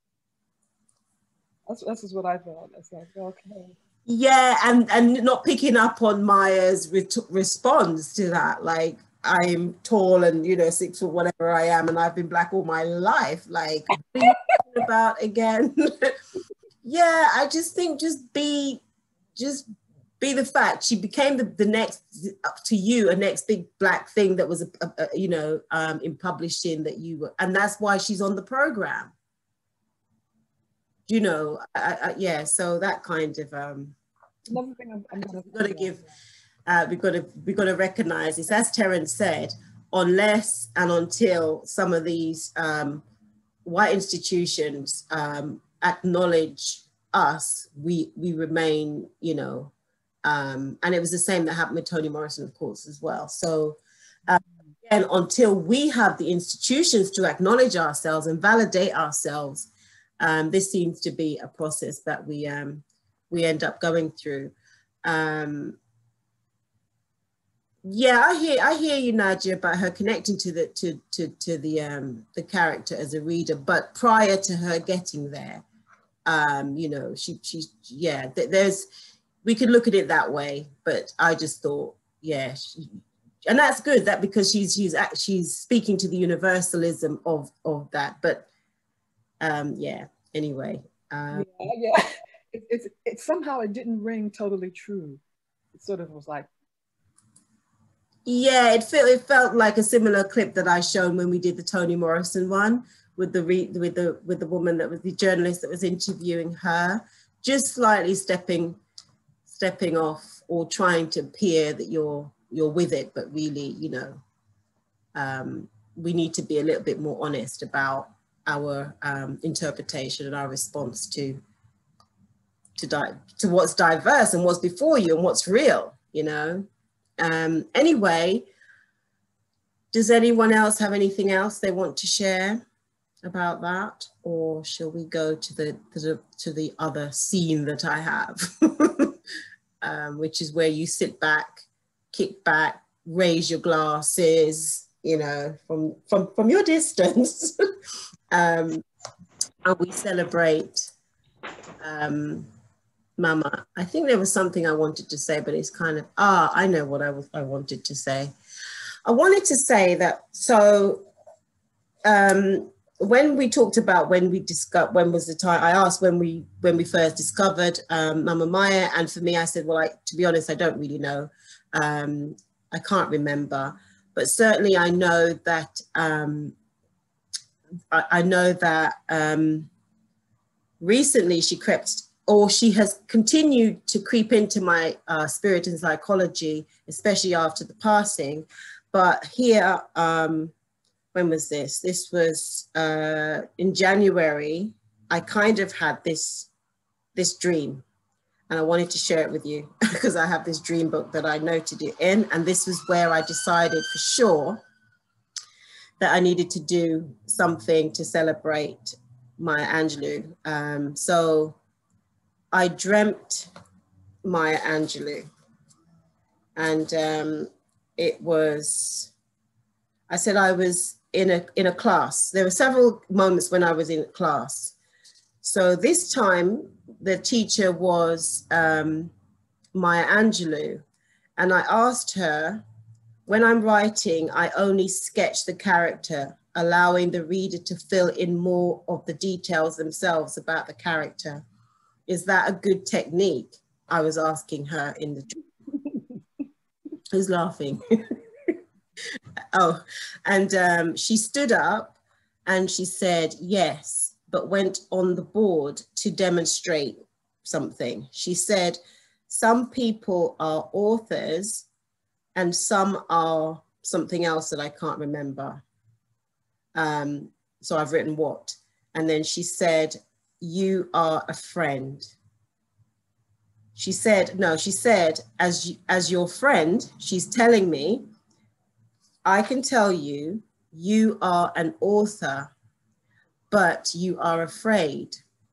That's that's just what I thought. That's like, okay. Yeah, and and not picking up on Maya's re response to that, like I'm tall and, you know, six foot whatever I am, and I've been Black all my life. Like, what are you talking about again? Yeah, I just think just be, just be the fact. She became the, the next, up to you, a next big Black thing that was, a, a, a, you know, um, in publishing that you were, and that's why she's on the program. You know, I, I, yeah, so that kind of, um, another thing I'm, I'm we've got to give, uh, we've got to, we've got to recognize this, as Terence said, unless and until some of these um, white institutions um, acknowledge us, we, we remain, you know, um, and it was the same that happened with Toni Morrison, of course, as well. So, um, and until we have the institutions to acknowledge ourselves and validate ourselves, um, this seems to be a process that we, um, we end up going through. Um, yeah, I hear, I hear you, Nadia, about her connecting to the, to, to, to the, um, the character as a reader, but prior to her getting there, um, you know, she, she, yeah, th there's, we could look at it that way, but I just thought, yeah, she, and that's good, that because she's, she's, she's speaking to the universalism of, of that, but um, yeah, anyway. Um, yeah, yeah. It, it, it, somehow it didn't ring totally true. It sort of was like, yeah, it felt it felt like a similar clip that I shown when we did the Toni Morrison one with the re, with the with the woman that was the journalist that was interviewing her, just slightly stepping stepping off or trying to appear that you're you're with it, but really, you know, um, we need to be a little bit more honest about our um, interpretation and our response to to di to what's diverse and what's before you and what's real, you know. Um, anyway, does anyone else have anything else they want to share about that, or shall we go to the to the, to the other scene that I have, um, which is where you sit back, kick back, raise your glasses, you know, from from from your distance, um, and we celebrate. Um, Mama, I think there was something I wanted to say, but it's kind of, ah, I know what I, was, I wanted to say. I wanted to say that, so um, when we talked about when we discovered, when was the time, I asked when we when we first discovered um, Mama Maya, and for me, I said, well, I, to be honest, I don't really know. Um, I can't remember, but certainly I know that um, I, I know that um, recently she crept, or she has continued to creep into my uh, spirit and psychology, especially after the passing. But here, um, when was this? This was uh, in January. I kind of had this, this dream, and I wanted to share it with you because I have this dream book that I noted it in. And this was where I decided for sure that I needed to do something to celebrate Maya Angelou. Um, so I dreamt Maya Angelou, and um, it was, I said I was in a, in a class. There were several moments when I was in class. So this time the teacher was um, Maya Angelou, and I asked her, when I'm writing, I only sketch the character, allowing the reader to fill in more of the details themselves about the character. Is that a good technique? I was asking her in the dream. Who's laughing? Oh, and um, she stood up and she said, yes, but went on the board to demonstrate something. She said, some people are authors and some are something else that I can't remember. Um, so I've written what? And then she said, you are a friend. She said, no, she said, as, as your friend, she's telling me, I can tell you, you are an author, but you are afraid.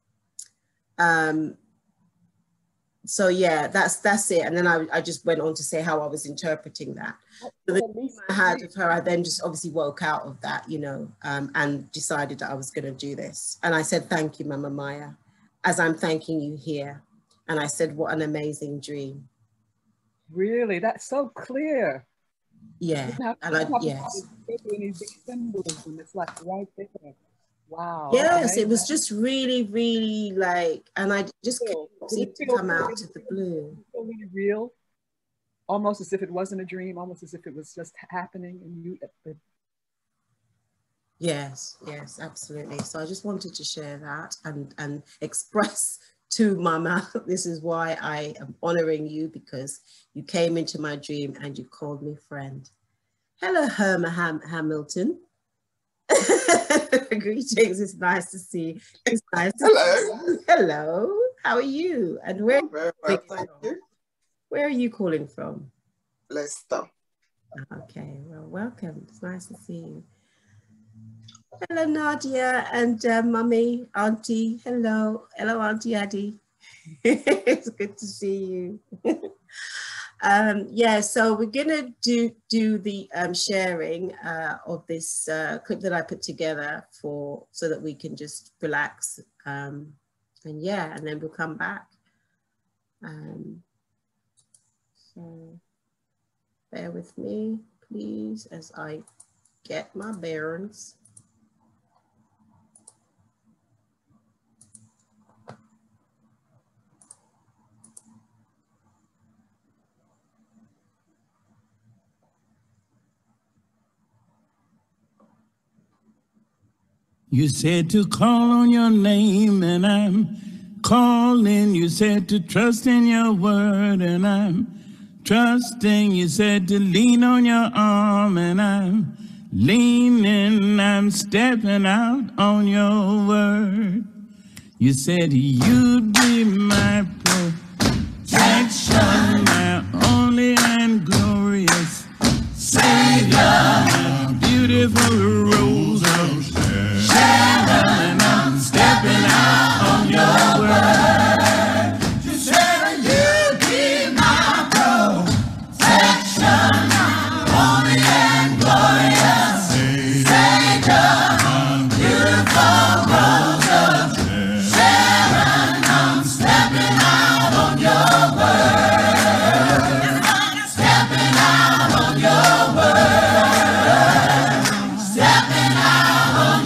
Um, so yeah, that's that's it. And then I, I just went on to say how I was interpreting that. So the dream I had of her, I then just obviously woke out of that, you know, um, and decided that I was going to do this. And I said, thank you, Mama Maya, as I'm thanking you here. And I said, what an amazing dream. Really, that's so clear. Yeah, and I, yes. It's like right there. Wow. Yes, okay. It was just really, really like, and I just couldn't seem to come out of the blue. So really real, almost as if it wasn't a dream, almost as if it was just happening, and you. It, yes, yes, absolutely. So I just wanted to share that and and express to Mama, this is why I am honoring you, because you came into my dream and you called me friend. Hello, Herma Ham Hamilton. Greetings, it's nice to see. It's nice to Hello. See you. Hello, how are you? And where, very well, thank you. Where are you calling from? Leicester. Okay, well, welcome. It's nice to see you. Hello, Nadia and uh, Mummy, Auntie. Hello. Hello, Auntie Addie. It's good to see you. um, yeah, so we're going to do, do the um, sharing uh, of this uh, clip that I put together for so that we can just relax. Um, and yeah, and then we'll come back. Um, so bear with me, please, as I get my bearings. You said to call on your name, and I'm calling. You said to trust in your word, and I'm trusting. You said to lean on your arm, and I'm leaning. I'm stepping out on your word. You said you'd be my protection, my only and glorious Savior, my beautiful rose of Sharon, and I'm stepping out on your word. You said you'd be my protection, only and glorious Savior, my beautiful rose of Sharon, I'm stepping out on your word. Stepping out on your word. Stepping out on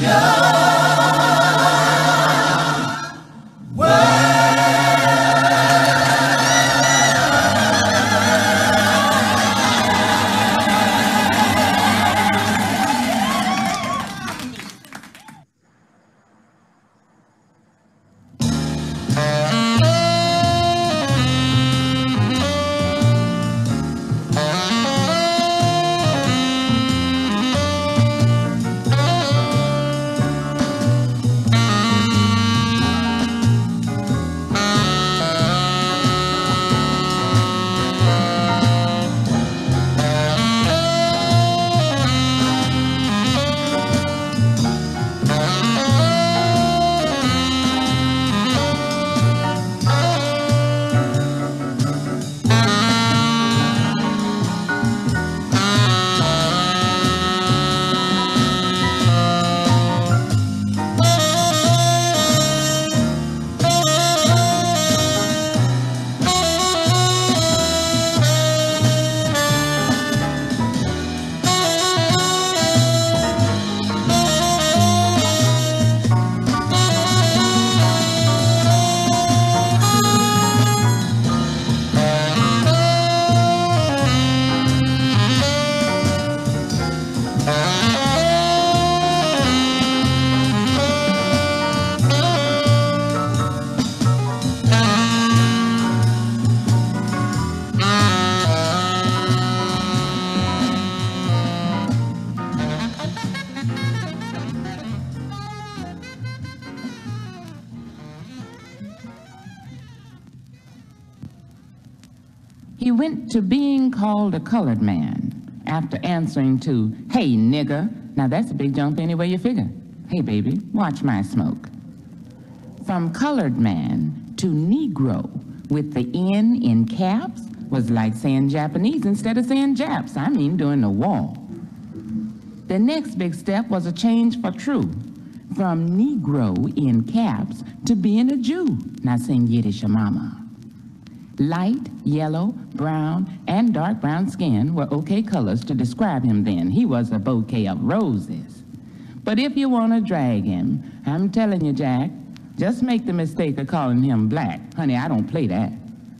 He went to being called a colored man after answering to, "Hey, nigger." Now that's a big jump any way you figure. Hey, baby, watch my smoke. From colored man to Negro with the N in caps was like saying Japanese instead of saying Japs. I mean, during the war. The next big step was a change for true. From Negro in caps to being a Jew. Now sing Yiddish, your mama. Light, yellow, brown, and dark brown skin were okay colors to describe him then. He was a bouquet of roses. But if you want to drag him, I'm telling you, Jack, just make the mistake of calling him black. Honey, I don't play that.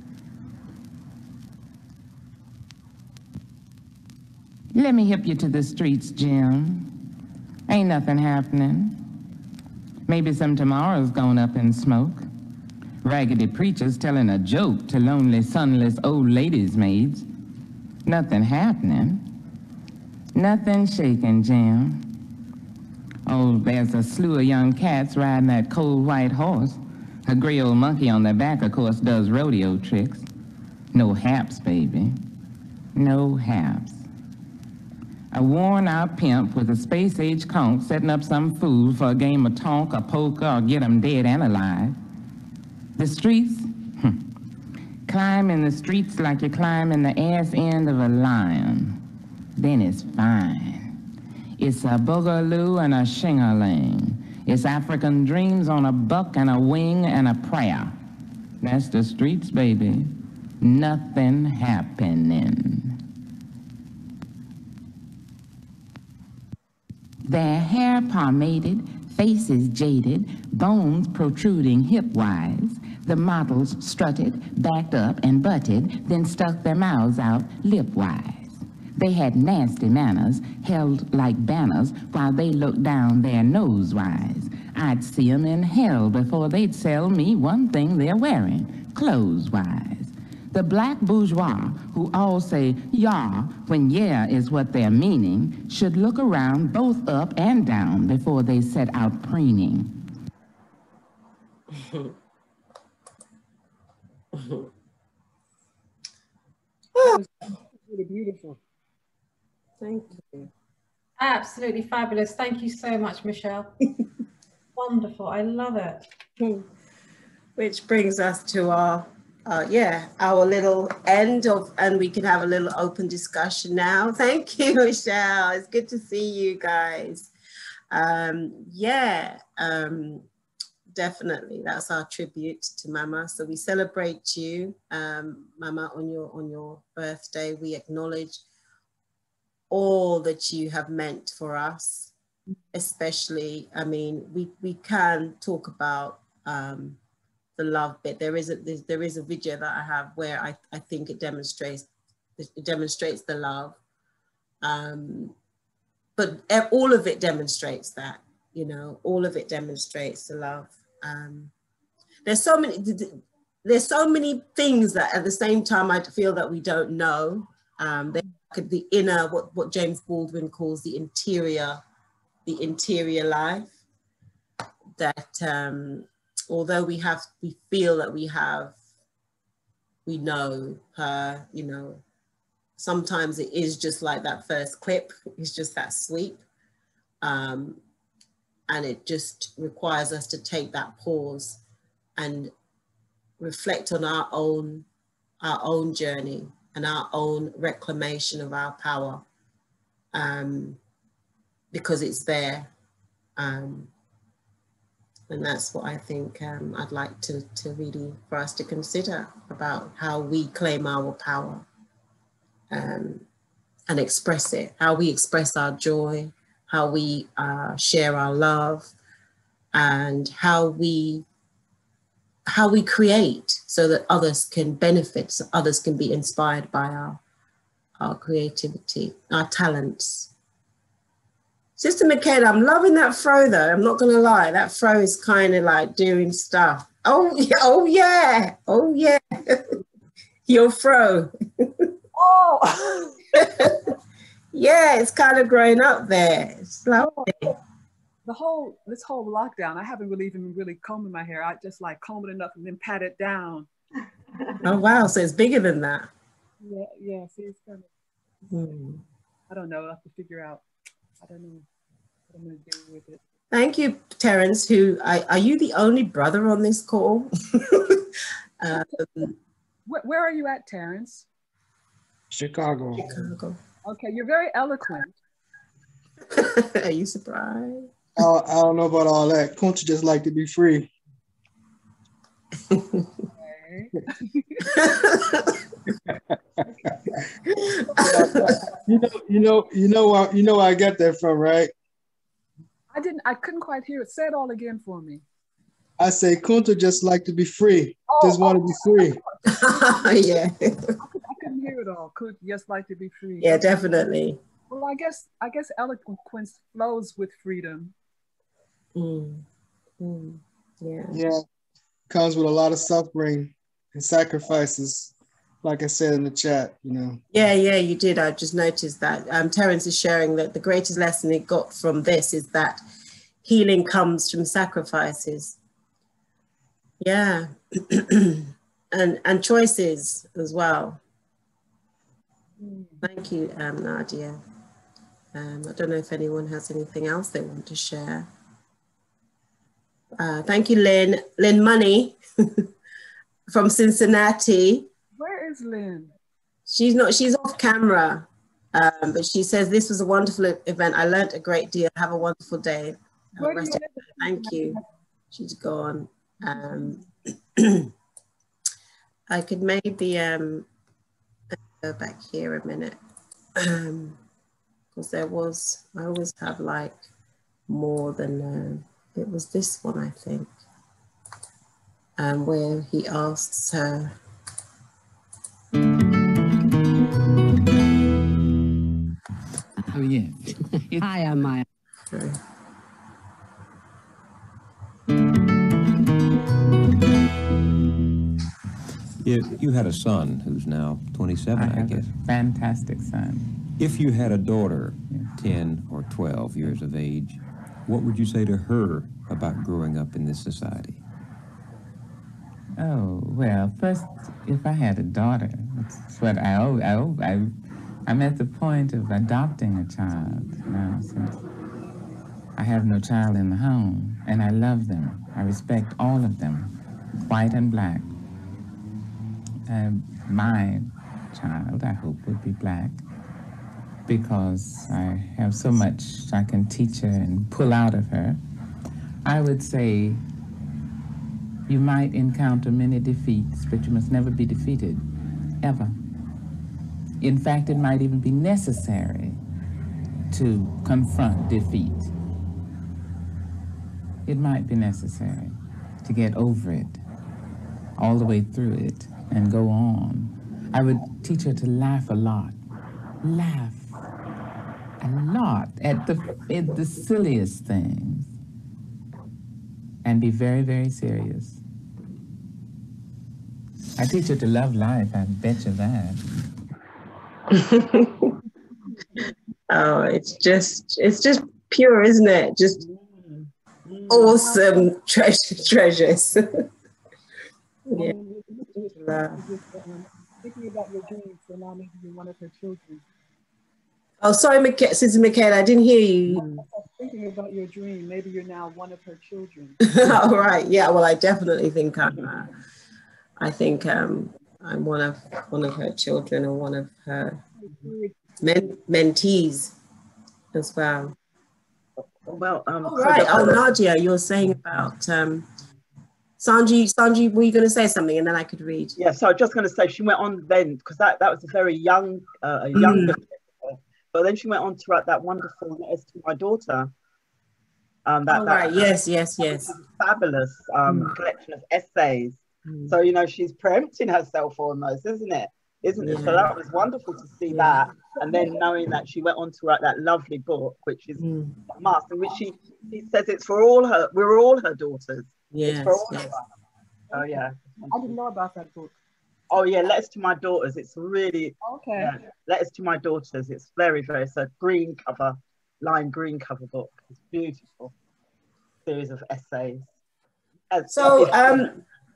Let me hip you to the streets, Jim. Ain't nothing happening. Maybe some tomorrow's gone up in smoke. Raggedy preachers telling a joke to lonely, sunless old ladies' maids. Nothing happening. Nothing shaking, Jim. Oh, there's a slew of young cats riding that cold white horse. A gray old monkey on their back, of course, does rodeo tricks. No haps, baby. No haps. A worn-out pimp with a space-age conch setting up some fool for a game of tonk or poker or get 'em dead and alive. The streets? Hm. Climb in the streets like you climb in the ass end of a lion. Then it's fine. It's a boogaloo and a shing-a-ling. It's African dreams on a buck and a wing and a prayer. That's the streets, baby. Nothing happening. Their hair pomaded, faces jaded, bones protruding hip-wise. The models strutted, backed up and butted, then stuck their mouths out lip-wise. They had nasty manners, held like banners, while they looked down their nose-wise. I'd see 'em in hell before they'd sell me one thing they're wearing, clothes-wise. The black bourgeois, who all say "yah" when "yeah" is what they're meaning, should look around both up and down before they set out preening. Really beautiful. Thank you. Absolutely fabulous. Thank you so much, Michelle. Wonderful. I love it. Which brings us to our, uh, yeah, our little end of, and we can have a little open discussion now. Thank you, Michelle. It's good to see you guys. Um, yeah, um, definitely. That's our tribute to Mama. So we celebrate you, um, Mama, on your on your birthday. We acknowledge all that you have meant for us, especially, I mean, we, we can talk about um, the love bit. There is a there is a video that I have where I, I think it demonstrates it demonstrates the love. Um, but all of it demonstrates that, you know, all of it demonstrates the love. Um, there's so many there's so many things that at the same time I feel that we don't know. Um, the inner, what, what James Baldwin calls the interior, the interior life, that um, although we have, we feel that we have, we know her, you know, sometimes it is just like that first clip, it's just that sweep. Um, and it just requires us to take that pause and reflect on our own, our own journey and our own reclamation of our power, um, because it's there. Um, and that's what I think um, I'd like to, to really, for us to consider about how we claim our power um, and express it, how we express our joy, how we uh, share our love, and how we how we create so that others can benefit, so others can be inspired by our, our creativity, our talents. Sister Michaela, I'm loving that fro though, I'm not gonna lie, that fro is kind of like doing stuff. Oh yeah, oh yeah, oh yeah, your fro. Oh! Yeah, it's kind of growing up there, it's lovely. The whole, this whole lockdown, I haven't really even really combing my hair. I just like comb it enough and then pat it down. Oh wow, so it's bigger than that. Yeah, yeah. See, it's kind of, Hmm. I don't know. I have to figure out. I don't know what I'm going to do with it. Thank you, Terence. Who are, are you the only brother on this call? um, where, where are you at, Terence? Chicago. Chicago. Okay, you're very eloquent. Are you surprised? Uh, I don't know about all that. Kunta just like to be free. Okay. you know, you know, you know, uh, you know where I get that from, right? I didn't. I couldn't quite hear it. Say it all again for me. I say Kunta just like to be free. Oh, just want to oh, be free. Yeah. I, could, I couldn't hear it all. Could just like to be free. Yeah, definitely. Well, I guess I guess eloquence flows with freedom. Mm. Mm. Yeah. Yeah. Comes with a lot of suffering and sacrifices. Like I said in the chat, you know. Yeah, yeah, you did. I just noticed that. Um, Terence is sharing that the greatest lesson he got from this is that healing comes from sacrifices. Yeah. and and choices as well. Thank you, um, Nadia. Um, I don't know if anyone has anything else they want to share. Uh, thank you, Lynn. Lynn Money from Cincinnati. Where is Lynn? She's not, she's off camera, um, but she says, this was a wonderful event. I learned a great deal. Have a wonderful day. Where do you live? Thank you. She's gone. Um, I could maybe um, go back here a minute. Um, because there was, I always have like more than, uh, it was this one, I think, um, where he asks her. Oh, yeah. Hi, I'm Maya. Sorry. If you had a son who's now twenty-seven, I, I have guess. a fantastic son. If you had a daughter, ten or twelve years of age, what would you say to her about growing up in this society? Oh, well, first, if I had a daughter, that's what I, I, I, I'm at the point of adopting a child now, since I have no child in the home, and I love them. I respect all of them, white and black. Uh, my child, I hope, would be black, because I have so much I can teach her and pull out of her. I would say you might encounter many defeats, but you must never be defeated, ever. In fact, it might even be necessary to confront defeat. It might be necessary to get over it, all the way through it, and go on. I would teach her to laugh a lot. Laugh a lot at the, at the silliest things. And be very, very serious. I teach her to love life, I bet you that. Oh, it's just, it's just pure, isn't it? Just awesome treasure, treasures. Yeah. Thinking about your dreams, so now maybe you're one of her children. Oh, sorry, Micha- Sister Michaela, I didn't hear you. Thinking about your dream, maybe you're now one of her children. All right, yeah. Well, I definitely think I'm. Uh, I think um, I'm one of one of her children, or one of her men, mentees as well. Well, um, oh, right. Oh, Nadia, you were saying about um, Sanji. Sanji, were you going to say something, and then I could read? Yeah. So I was just going to say she went on then, because that that was a very young, uh, a younger. Mm. But then she went on to write that wonderful Letters to My Daughter. Um, that, oh, that, right. Yes, yes, yes. Fabulous um, mm. collection of essays. Mm. So, you know, she's preempting herself almost, isn't it? Isn't yeah. it? So that was wonderful to see yeah. that. And then knowing that she went on to write that lovely book, which is mm. a must, in which she, she says it's for all her, we're all her daughters. Yes, it's for all yes. of us. Oh, yeah. I didn't know about that book. Oh yeah, Letters to My Daughters. It's really okay. Yeah, Letters to My Daughters. It's very, very. It's a green cover, lime green cover book. It's beautiful series of essays. As, so um,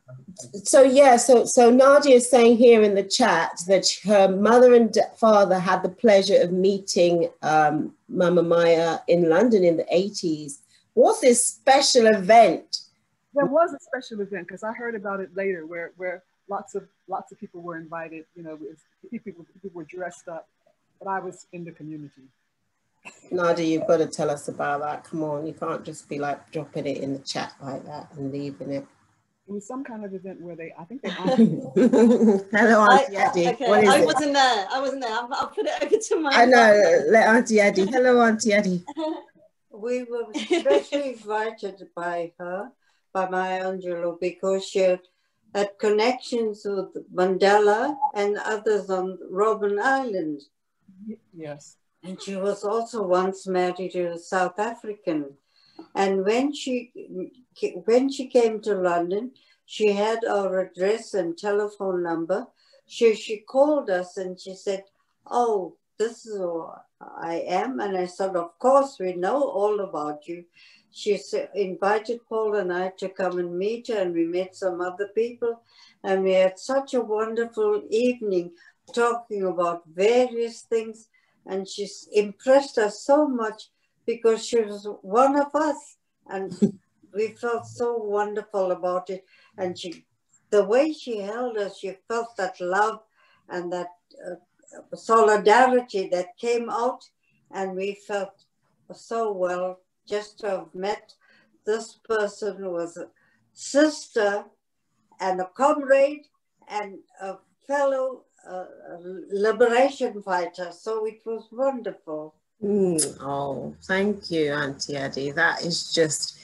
so yeah, so so Nadia is saying here in the chat that her mother and father had the pleasure of meeting um, Mama Maya in London in the eighties. What's this special event? There was a special event because I heard about it later, where where lots of lots of people were invited. You know, people people were dressed up, but I was in the community. Nadia, you've got to tell us about that. Come on, you can't just be like dropping it in the chat like that and leaving it. It was some kind of event where they, I think they. Hello, Auntie Eddie. Okay, What is I it? wasn't there. I wasn't there. I'll, I'll put it over to my. I know. Let Auntie Eddie. Hello, Auntie Eddie. We were especially invited by her, by Maya Angelou, because she had, had connections with Mandela and others on Robben Island. Yes. And she was also once married to a South African. And when she, when she came to London, she had our address and telephone number. She, she called us and she said, oh, this is who I am. And I said, of course, we know all about you. She invited Paul and I to come and meet her, and we met some other people. And we had such a wonderful evening talking about various things. And she impressed us so much because she was one of us. And we felt so wonderful about it. And she, the way she held us, she felt that love and that uh, solidarity that came out. And we felt so well just to have met this person who was a sister and a comrade and a fellow uh, liberation fighter. So it was wonderful. Mm, oh, thank you, Auntie Eddie. That is just,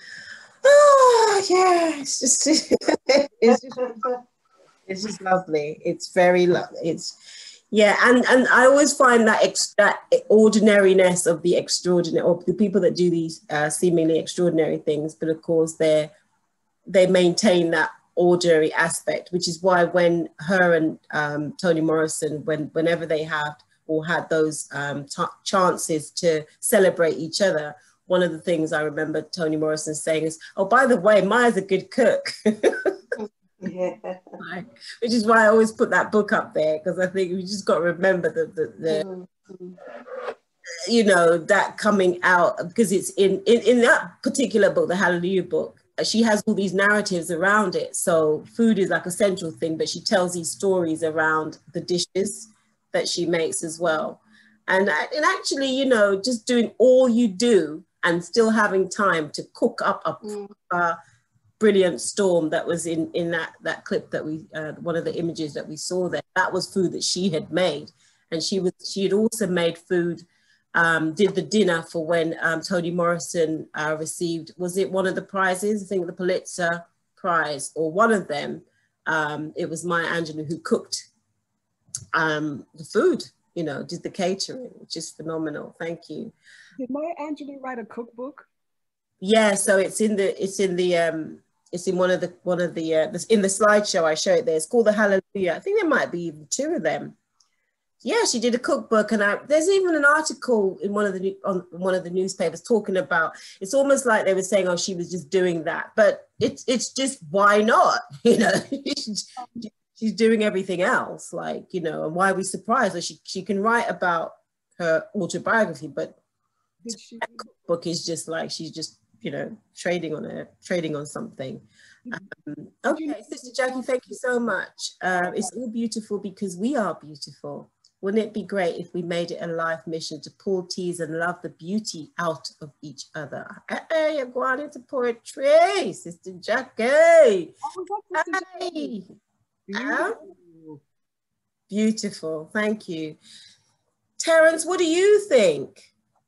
oh, yeah, it's just, it's just, it's just lovely. It's very lovely. It's, yeah, and, and I always find that, ex that ordinariness of the extraordinary, or the people that do these uh, seemingly extraordinary things, but of course they're, they maintain that ordinary aspect, which is why when her and um, Toni Morrison, when whenever they had or had those um, chances to celebrate each other, one of the things I remember Toni Morrison saying is, oh, by the way, Maya's a good cook. Yeah. Which is why I always put that book up there, because I think we just got to remember the, the, the mm-hmm. you know, that coming out, because it's in, in, in that particular book, the Hallelujah book, she has all these narratives around it. So food is like a central thing, but she tells these stories around the dishes that she makes as well. And, and actually, you know, just doing all you do and still having time to cook up a mm. uh, brilliant storm that was in, in that, that clip that we, uh, one of the images that we saw there, that was food that she had made. And she was, she had also made food, Um, did the dinner for when um, Toni Morrison uh, received, was it one of the prizes? I think the Pulitzer Prize, or one of them. Um, it was Maya Angelou who cooked um, the food, you know, did the catering, which is phenomenal. Thank you. Did Maya Angelou write a cookbook? Yeah, so it's in the, it's in the, um, it's in one of the, one of the, uh, in the slideshow I show it there. It's called the Hallelujah. I think there might be even two of them. Yeah, she did a cookbook, and I, there's even an article in one of the on one of the newspapers talking about. It's almost like they were saying, "Oh, she was just doing that," but it's it's just why not? You know, she's doing everything else, like, you know, and why are we surprised that she she can write about her autobiography, but the cookbook is just like she's just, you know, trading on it, trading on something. Um, okay, Sister Jackie, thank you so much. Uh, it's all beautiful because we are beautiful. Wouldn't it be great if we made it a life mission to pull, tease, and love the beauty out of each other? Hey, you're going into poetry, Sister Jackie. Oh, hey. Beautiful. Beautiful, thank you. Terence, what do you think?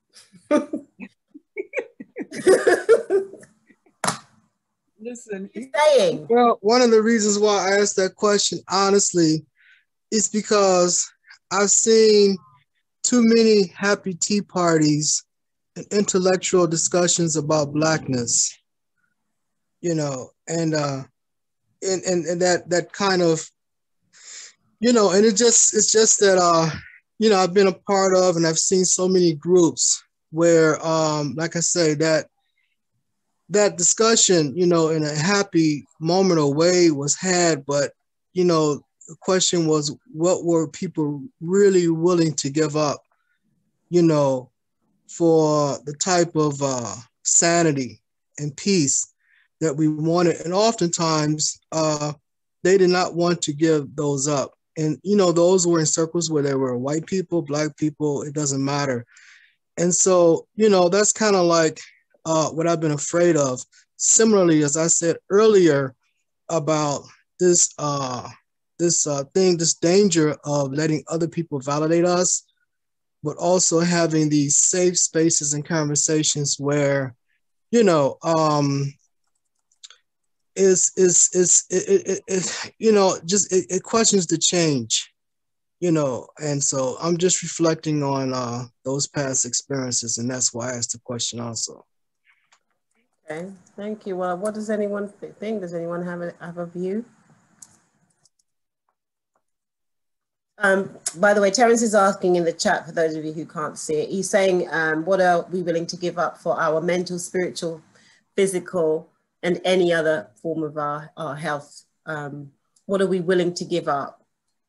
Listen, saying? Well, one of the reasons why I asked that question, honestly, is because I've seen too many happy tea parties and intellectual discussions about Blackness, you know, and uh, and and, and that that kind of, you know, and it just it's just that uh, you know, I've been a part of, and I've seen so many groups where, um, like I say, that that discussion, you know, in a happy moment or way was had, but, you know, the question was, what were people really willing to give up, you know, for the type of uh, sanity and peace that we wanted? And oftentimes uh, they did not want to give those up. And, you know, those were in circles where there were white people, black people, it doesn't matter. And so, you know, that's kind of like uh, what I've been afraid of. Similarly, as I said earlier about this, uh, this uh, thing, this danger of letting other people validate us, but also having these safe spaces and conversations where, you know, um, is is is it, it, it, you know, just it, it questions the change, you know, and so I'm just reflecting on uh, those past experiences, and that's why I asked the question also. Okay, thank you. Well, what does anyone th think? Does anyone have a have a view? Um, by the way, Terence is asking in the chat, for those of you who can't see it, he's saying, um, what are we willing to give up for our mental, spiritual, physical, and any other form of our, our health? Um, what are we willing to give up?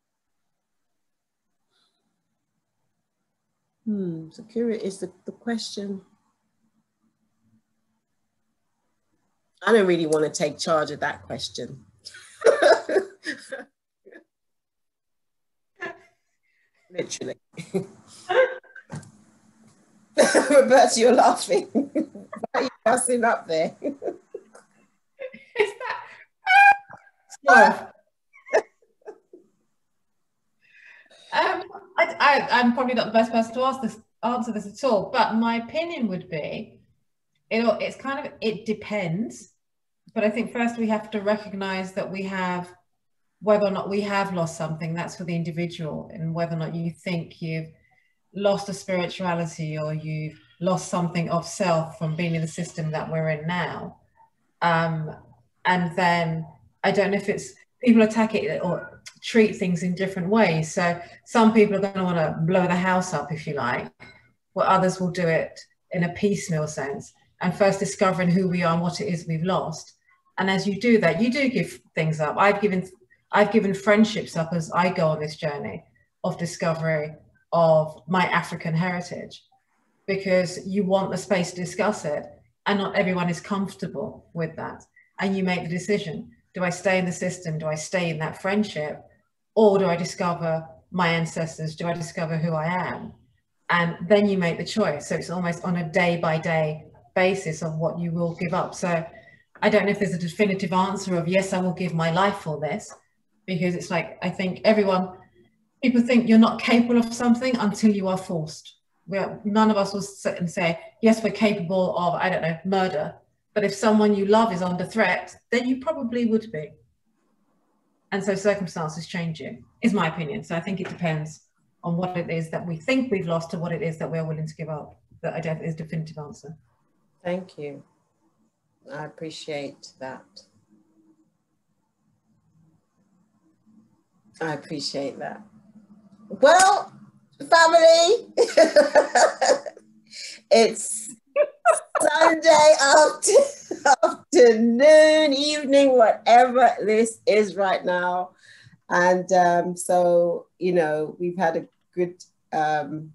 Hmm, so curious is the, the question. I don't really want to take charge of that question. Literally. Roberta, you're laughing. Why are you fussing up there? Is that... Sorry. um, I, I, I'm probably not the best person to ask this, answer this at all, but my opinion would be, it, it's kind of, it depends. But I think first we have to recognize that we have, whether or not we have lost something, that's for the individual, and whether or not you think you've lost a spirituality or you've lost something of self from being in the system that we're in now. Um, and then I don't know if it's, people attack it or treat things in different ways. So some people are going to want to blow the house up, if you like, where others will do it in a piecemeal sense, and first discovering who we are and what it is we've lost. And as you do that, you do give things up. I've given I've given friendships up as I go on this journey of discovery of my African heritage, because you want the space to discuss it, and not everyone is comfortable with that. And you make the decision, do I stay in the system? Do I stay in that friendship? Or do I discover my ancestors? Do I discover who I am? And then you make the choice. So it's almost on a day by day basis of what you will give up. So I don't know if there's a definitive answer of, yes, I will give my life for this. Because it's like, I think everyone, people think you're not capable of something until you are forced. We're, none of us will sit and say, yes, we're capable of, I don't know, murder. But if someone you love is under threat, then you probably would be. And so circumstances change you, is my opinion. So I think it depends on what it is that we think we've lost to what it is that we're willing to give up. That I don't think is a definitive answer. Thank you. I appreciate that. I appreciate that. Well, family, it's Sunday after, afternoon, evening, whatever this is right now. And um, so, you know, we've had a good, um,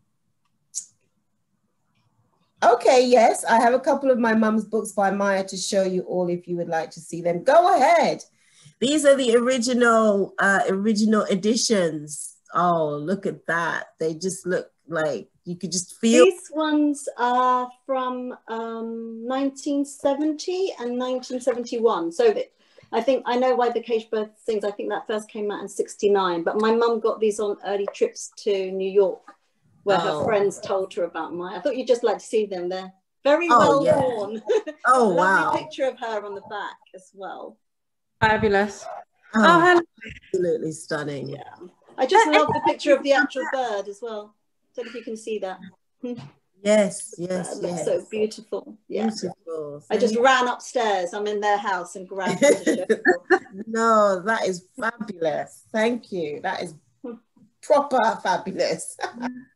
okay, yes, I have a couple of my mum's books by Maya to show you all if you would like to see them. Go ahead. These are the original, uh, original editions. Oh, look at that. They just look like you could just feel. These ones are from um, nineteen seventy and nineteen seventy-one. So that, I think, I know why the Cage Bird Sings, I think that first came out in sixty-nine, but my mum got these on early trips to New York where oh. her friends told her about Maya. I thought you'd just like to see them. They're very oh, well yeah. worn. Oh, Lovely wow. picture of her on the back as well. Fabulous. Oh, oh hello. Absolutely stunning. Yeah. I just love the picture of the actual bird as well. Don't know if you can see that. Yes, yes, that yes. So beautiful. Yeah. Beautiful. So I just you... ran upstairs. I'm in their house and grabbed the No, that is fabulous. Thank you. That is proper fabulous.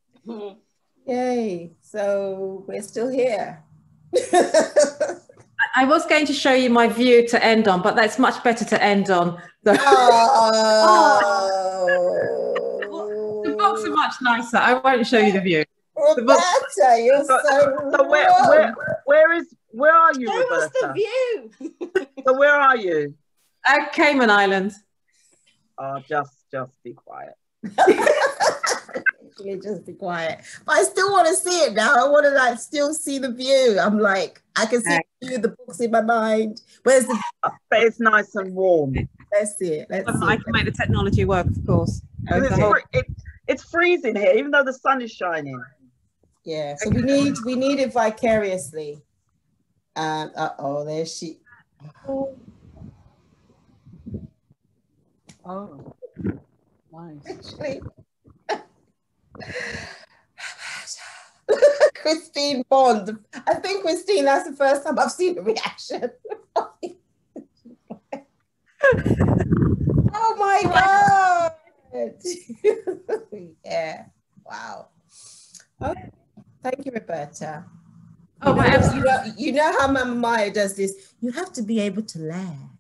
Yay. So we're still here. I was going to show you my view to end on, but that's much better to end on. The, oh. The books are much nicer. I won't show you the view. Roberta, you're so, so, so where, where, where is, where are you, Show Roberta? us the view. So where are you? At Cayman Islands. Oh, just, just be quiet. You just be quiet. But I still want to see it now. I want to like still see the view. I'm like, I can see the view, the books in my mind. Where's the? But it's nice and warm. Let's see it. Let's see I it. can make the technology work, of course. It's, fr it, it's freezing here, even though the sun is shining. Yeah. So we need we need it vicariously. Um. Uh oh. There she. Oh. Oh. Nice. Actually. Christine Bond. I think Christine, that's the first time I've seen a reaction. Oh my God. Yeah. Wow. Okay. Thank you, Roberta. Oh, you, know, my you, know, you know how Mama Maya does this. You have to be able to laugh.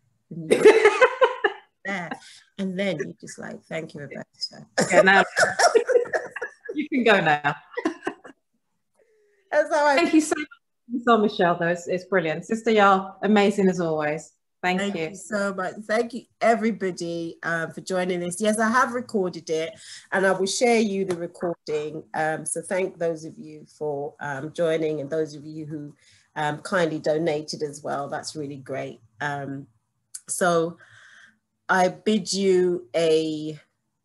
And then you just like, thank you, Roberta. Yeah, now you can go now. That's how I Thank you so much, so Michelle. Though it's, it's brilliant, Sister Yar, amazing as always. Thank, Thank you. you so much. Thank you, everybody, um, for joining this. Yes, I have recorded it, and I will share you the recording. Um, so thank those of you for um, joining, and those of you who um, kindly donated as well. That's really great. Um, so I bid you a,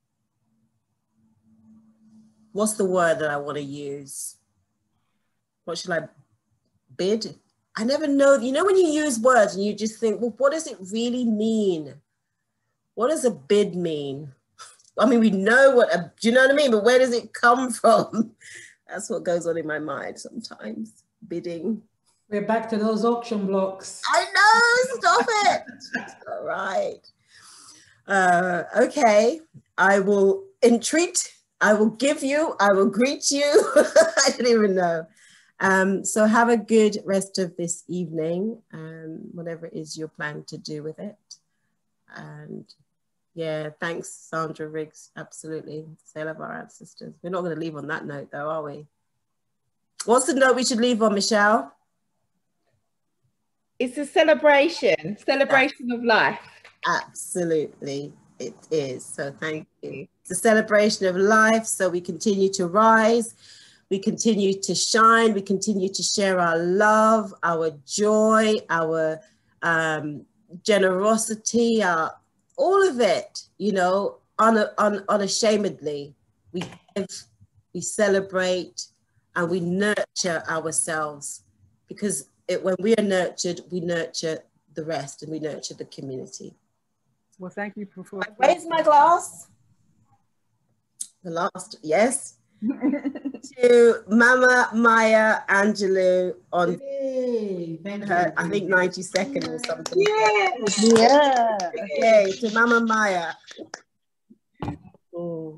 what's the word that I want to use? What should I bid? I never know. You know, when you use words and you just think, well, what does it really mean? What does a bid mean? I mean, we know what, a, do you know what I mean? But where does it come from? That's what goes on in my mind sometimes, bidding. We're back to those auction blocks. I know, stop it. All right. Uh, okay, I will entreat, I will give you, I will greet you. I don't even know. Um, so have a good rest of this evening, um, whatever it is you're planning to do with it. And yeah, thanks, Sandra Riggs. Absolutely. Sail of our ancestors. We're not going to leave on that note though, are we? What's the note we should leave on, Michelle? It's a celebration, celebration of life. Absolutely, it is. So thank you. It's a celebration of life. So we continue to rise. We continue to shine. We continue to share our love, our joy, our um, generosity, our, all of it, you know, un, un, unashamedly. We give, we celebrate, and we nurture ourselves, because it, when we are nurtured, we nurture the rest, and we nurture the community. Well, thank you for. for Raise my glass. The last, yes. To Mama Maya Angelou on Yay, her, I think ninety-second or something. Yes. Yeah. Okay, to Mama Maya. Oh.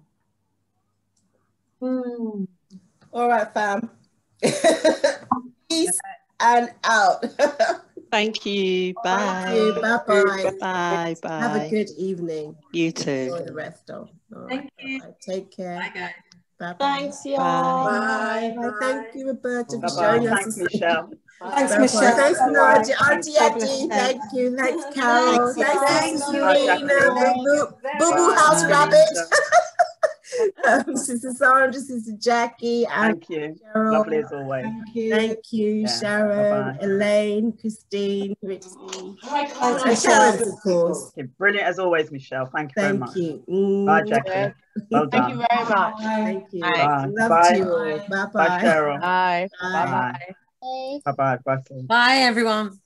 Mm. All right, fam. Peace and out. Thank you. Bye. Thank you. Bye-bye. Bye. Bye. Have a good evening. You too. Enjoy the rest of. All Thank right, you. bye. Take care. Bye, guys. Bye-bye. Thanks, y'all. Bye. Bye. Thank you, Roberta, for Bye-bye. showing us. Thanks, Michelle. Thanks, Bye-bye. Michelle. Thanks, Bye-bye. Nadia. Auntie God bless Eddie. you. Thank you. Thanks, Carol. Thanks, Thanks, y'all. Sister Bye, Serena. Jackie. Boo Boo Bye. House Bye. Rabbit. um, Sister Sandra, Sister Jackie, and Thank you. Cheryl. Lovely as always. Thank you. Thank you, Yeah. Sharon, Bye-bye. Elaine, Christine, Richie, Thanks, and Michelle. Terence, of course. Okay, brilliant as always, Michelle. Thank you very Thank much. you. Mm. Bye, Jackie. Yeah. Well Thank done. you very much. Thank you. Bye. Love Bye. to you all. Bye-bye. Bye, Cheryl. Bye. Bye. Bye. Bye. Bye. Bye. Bye, everyone.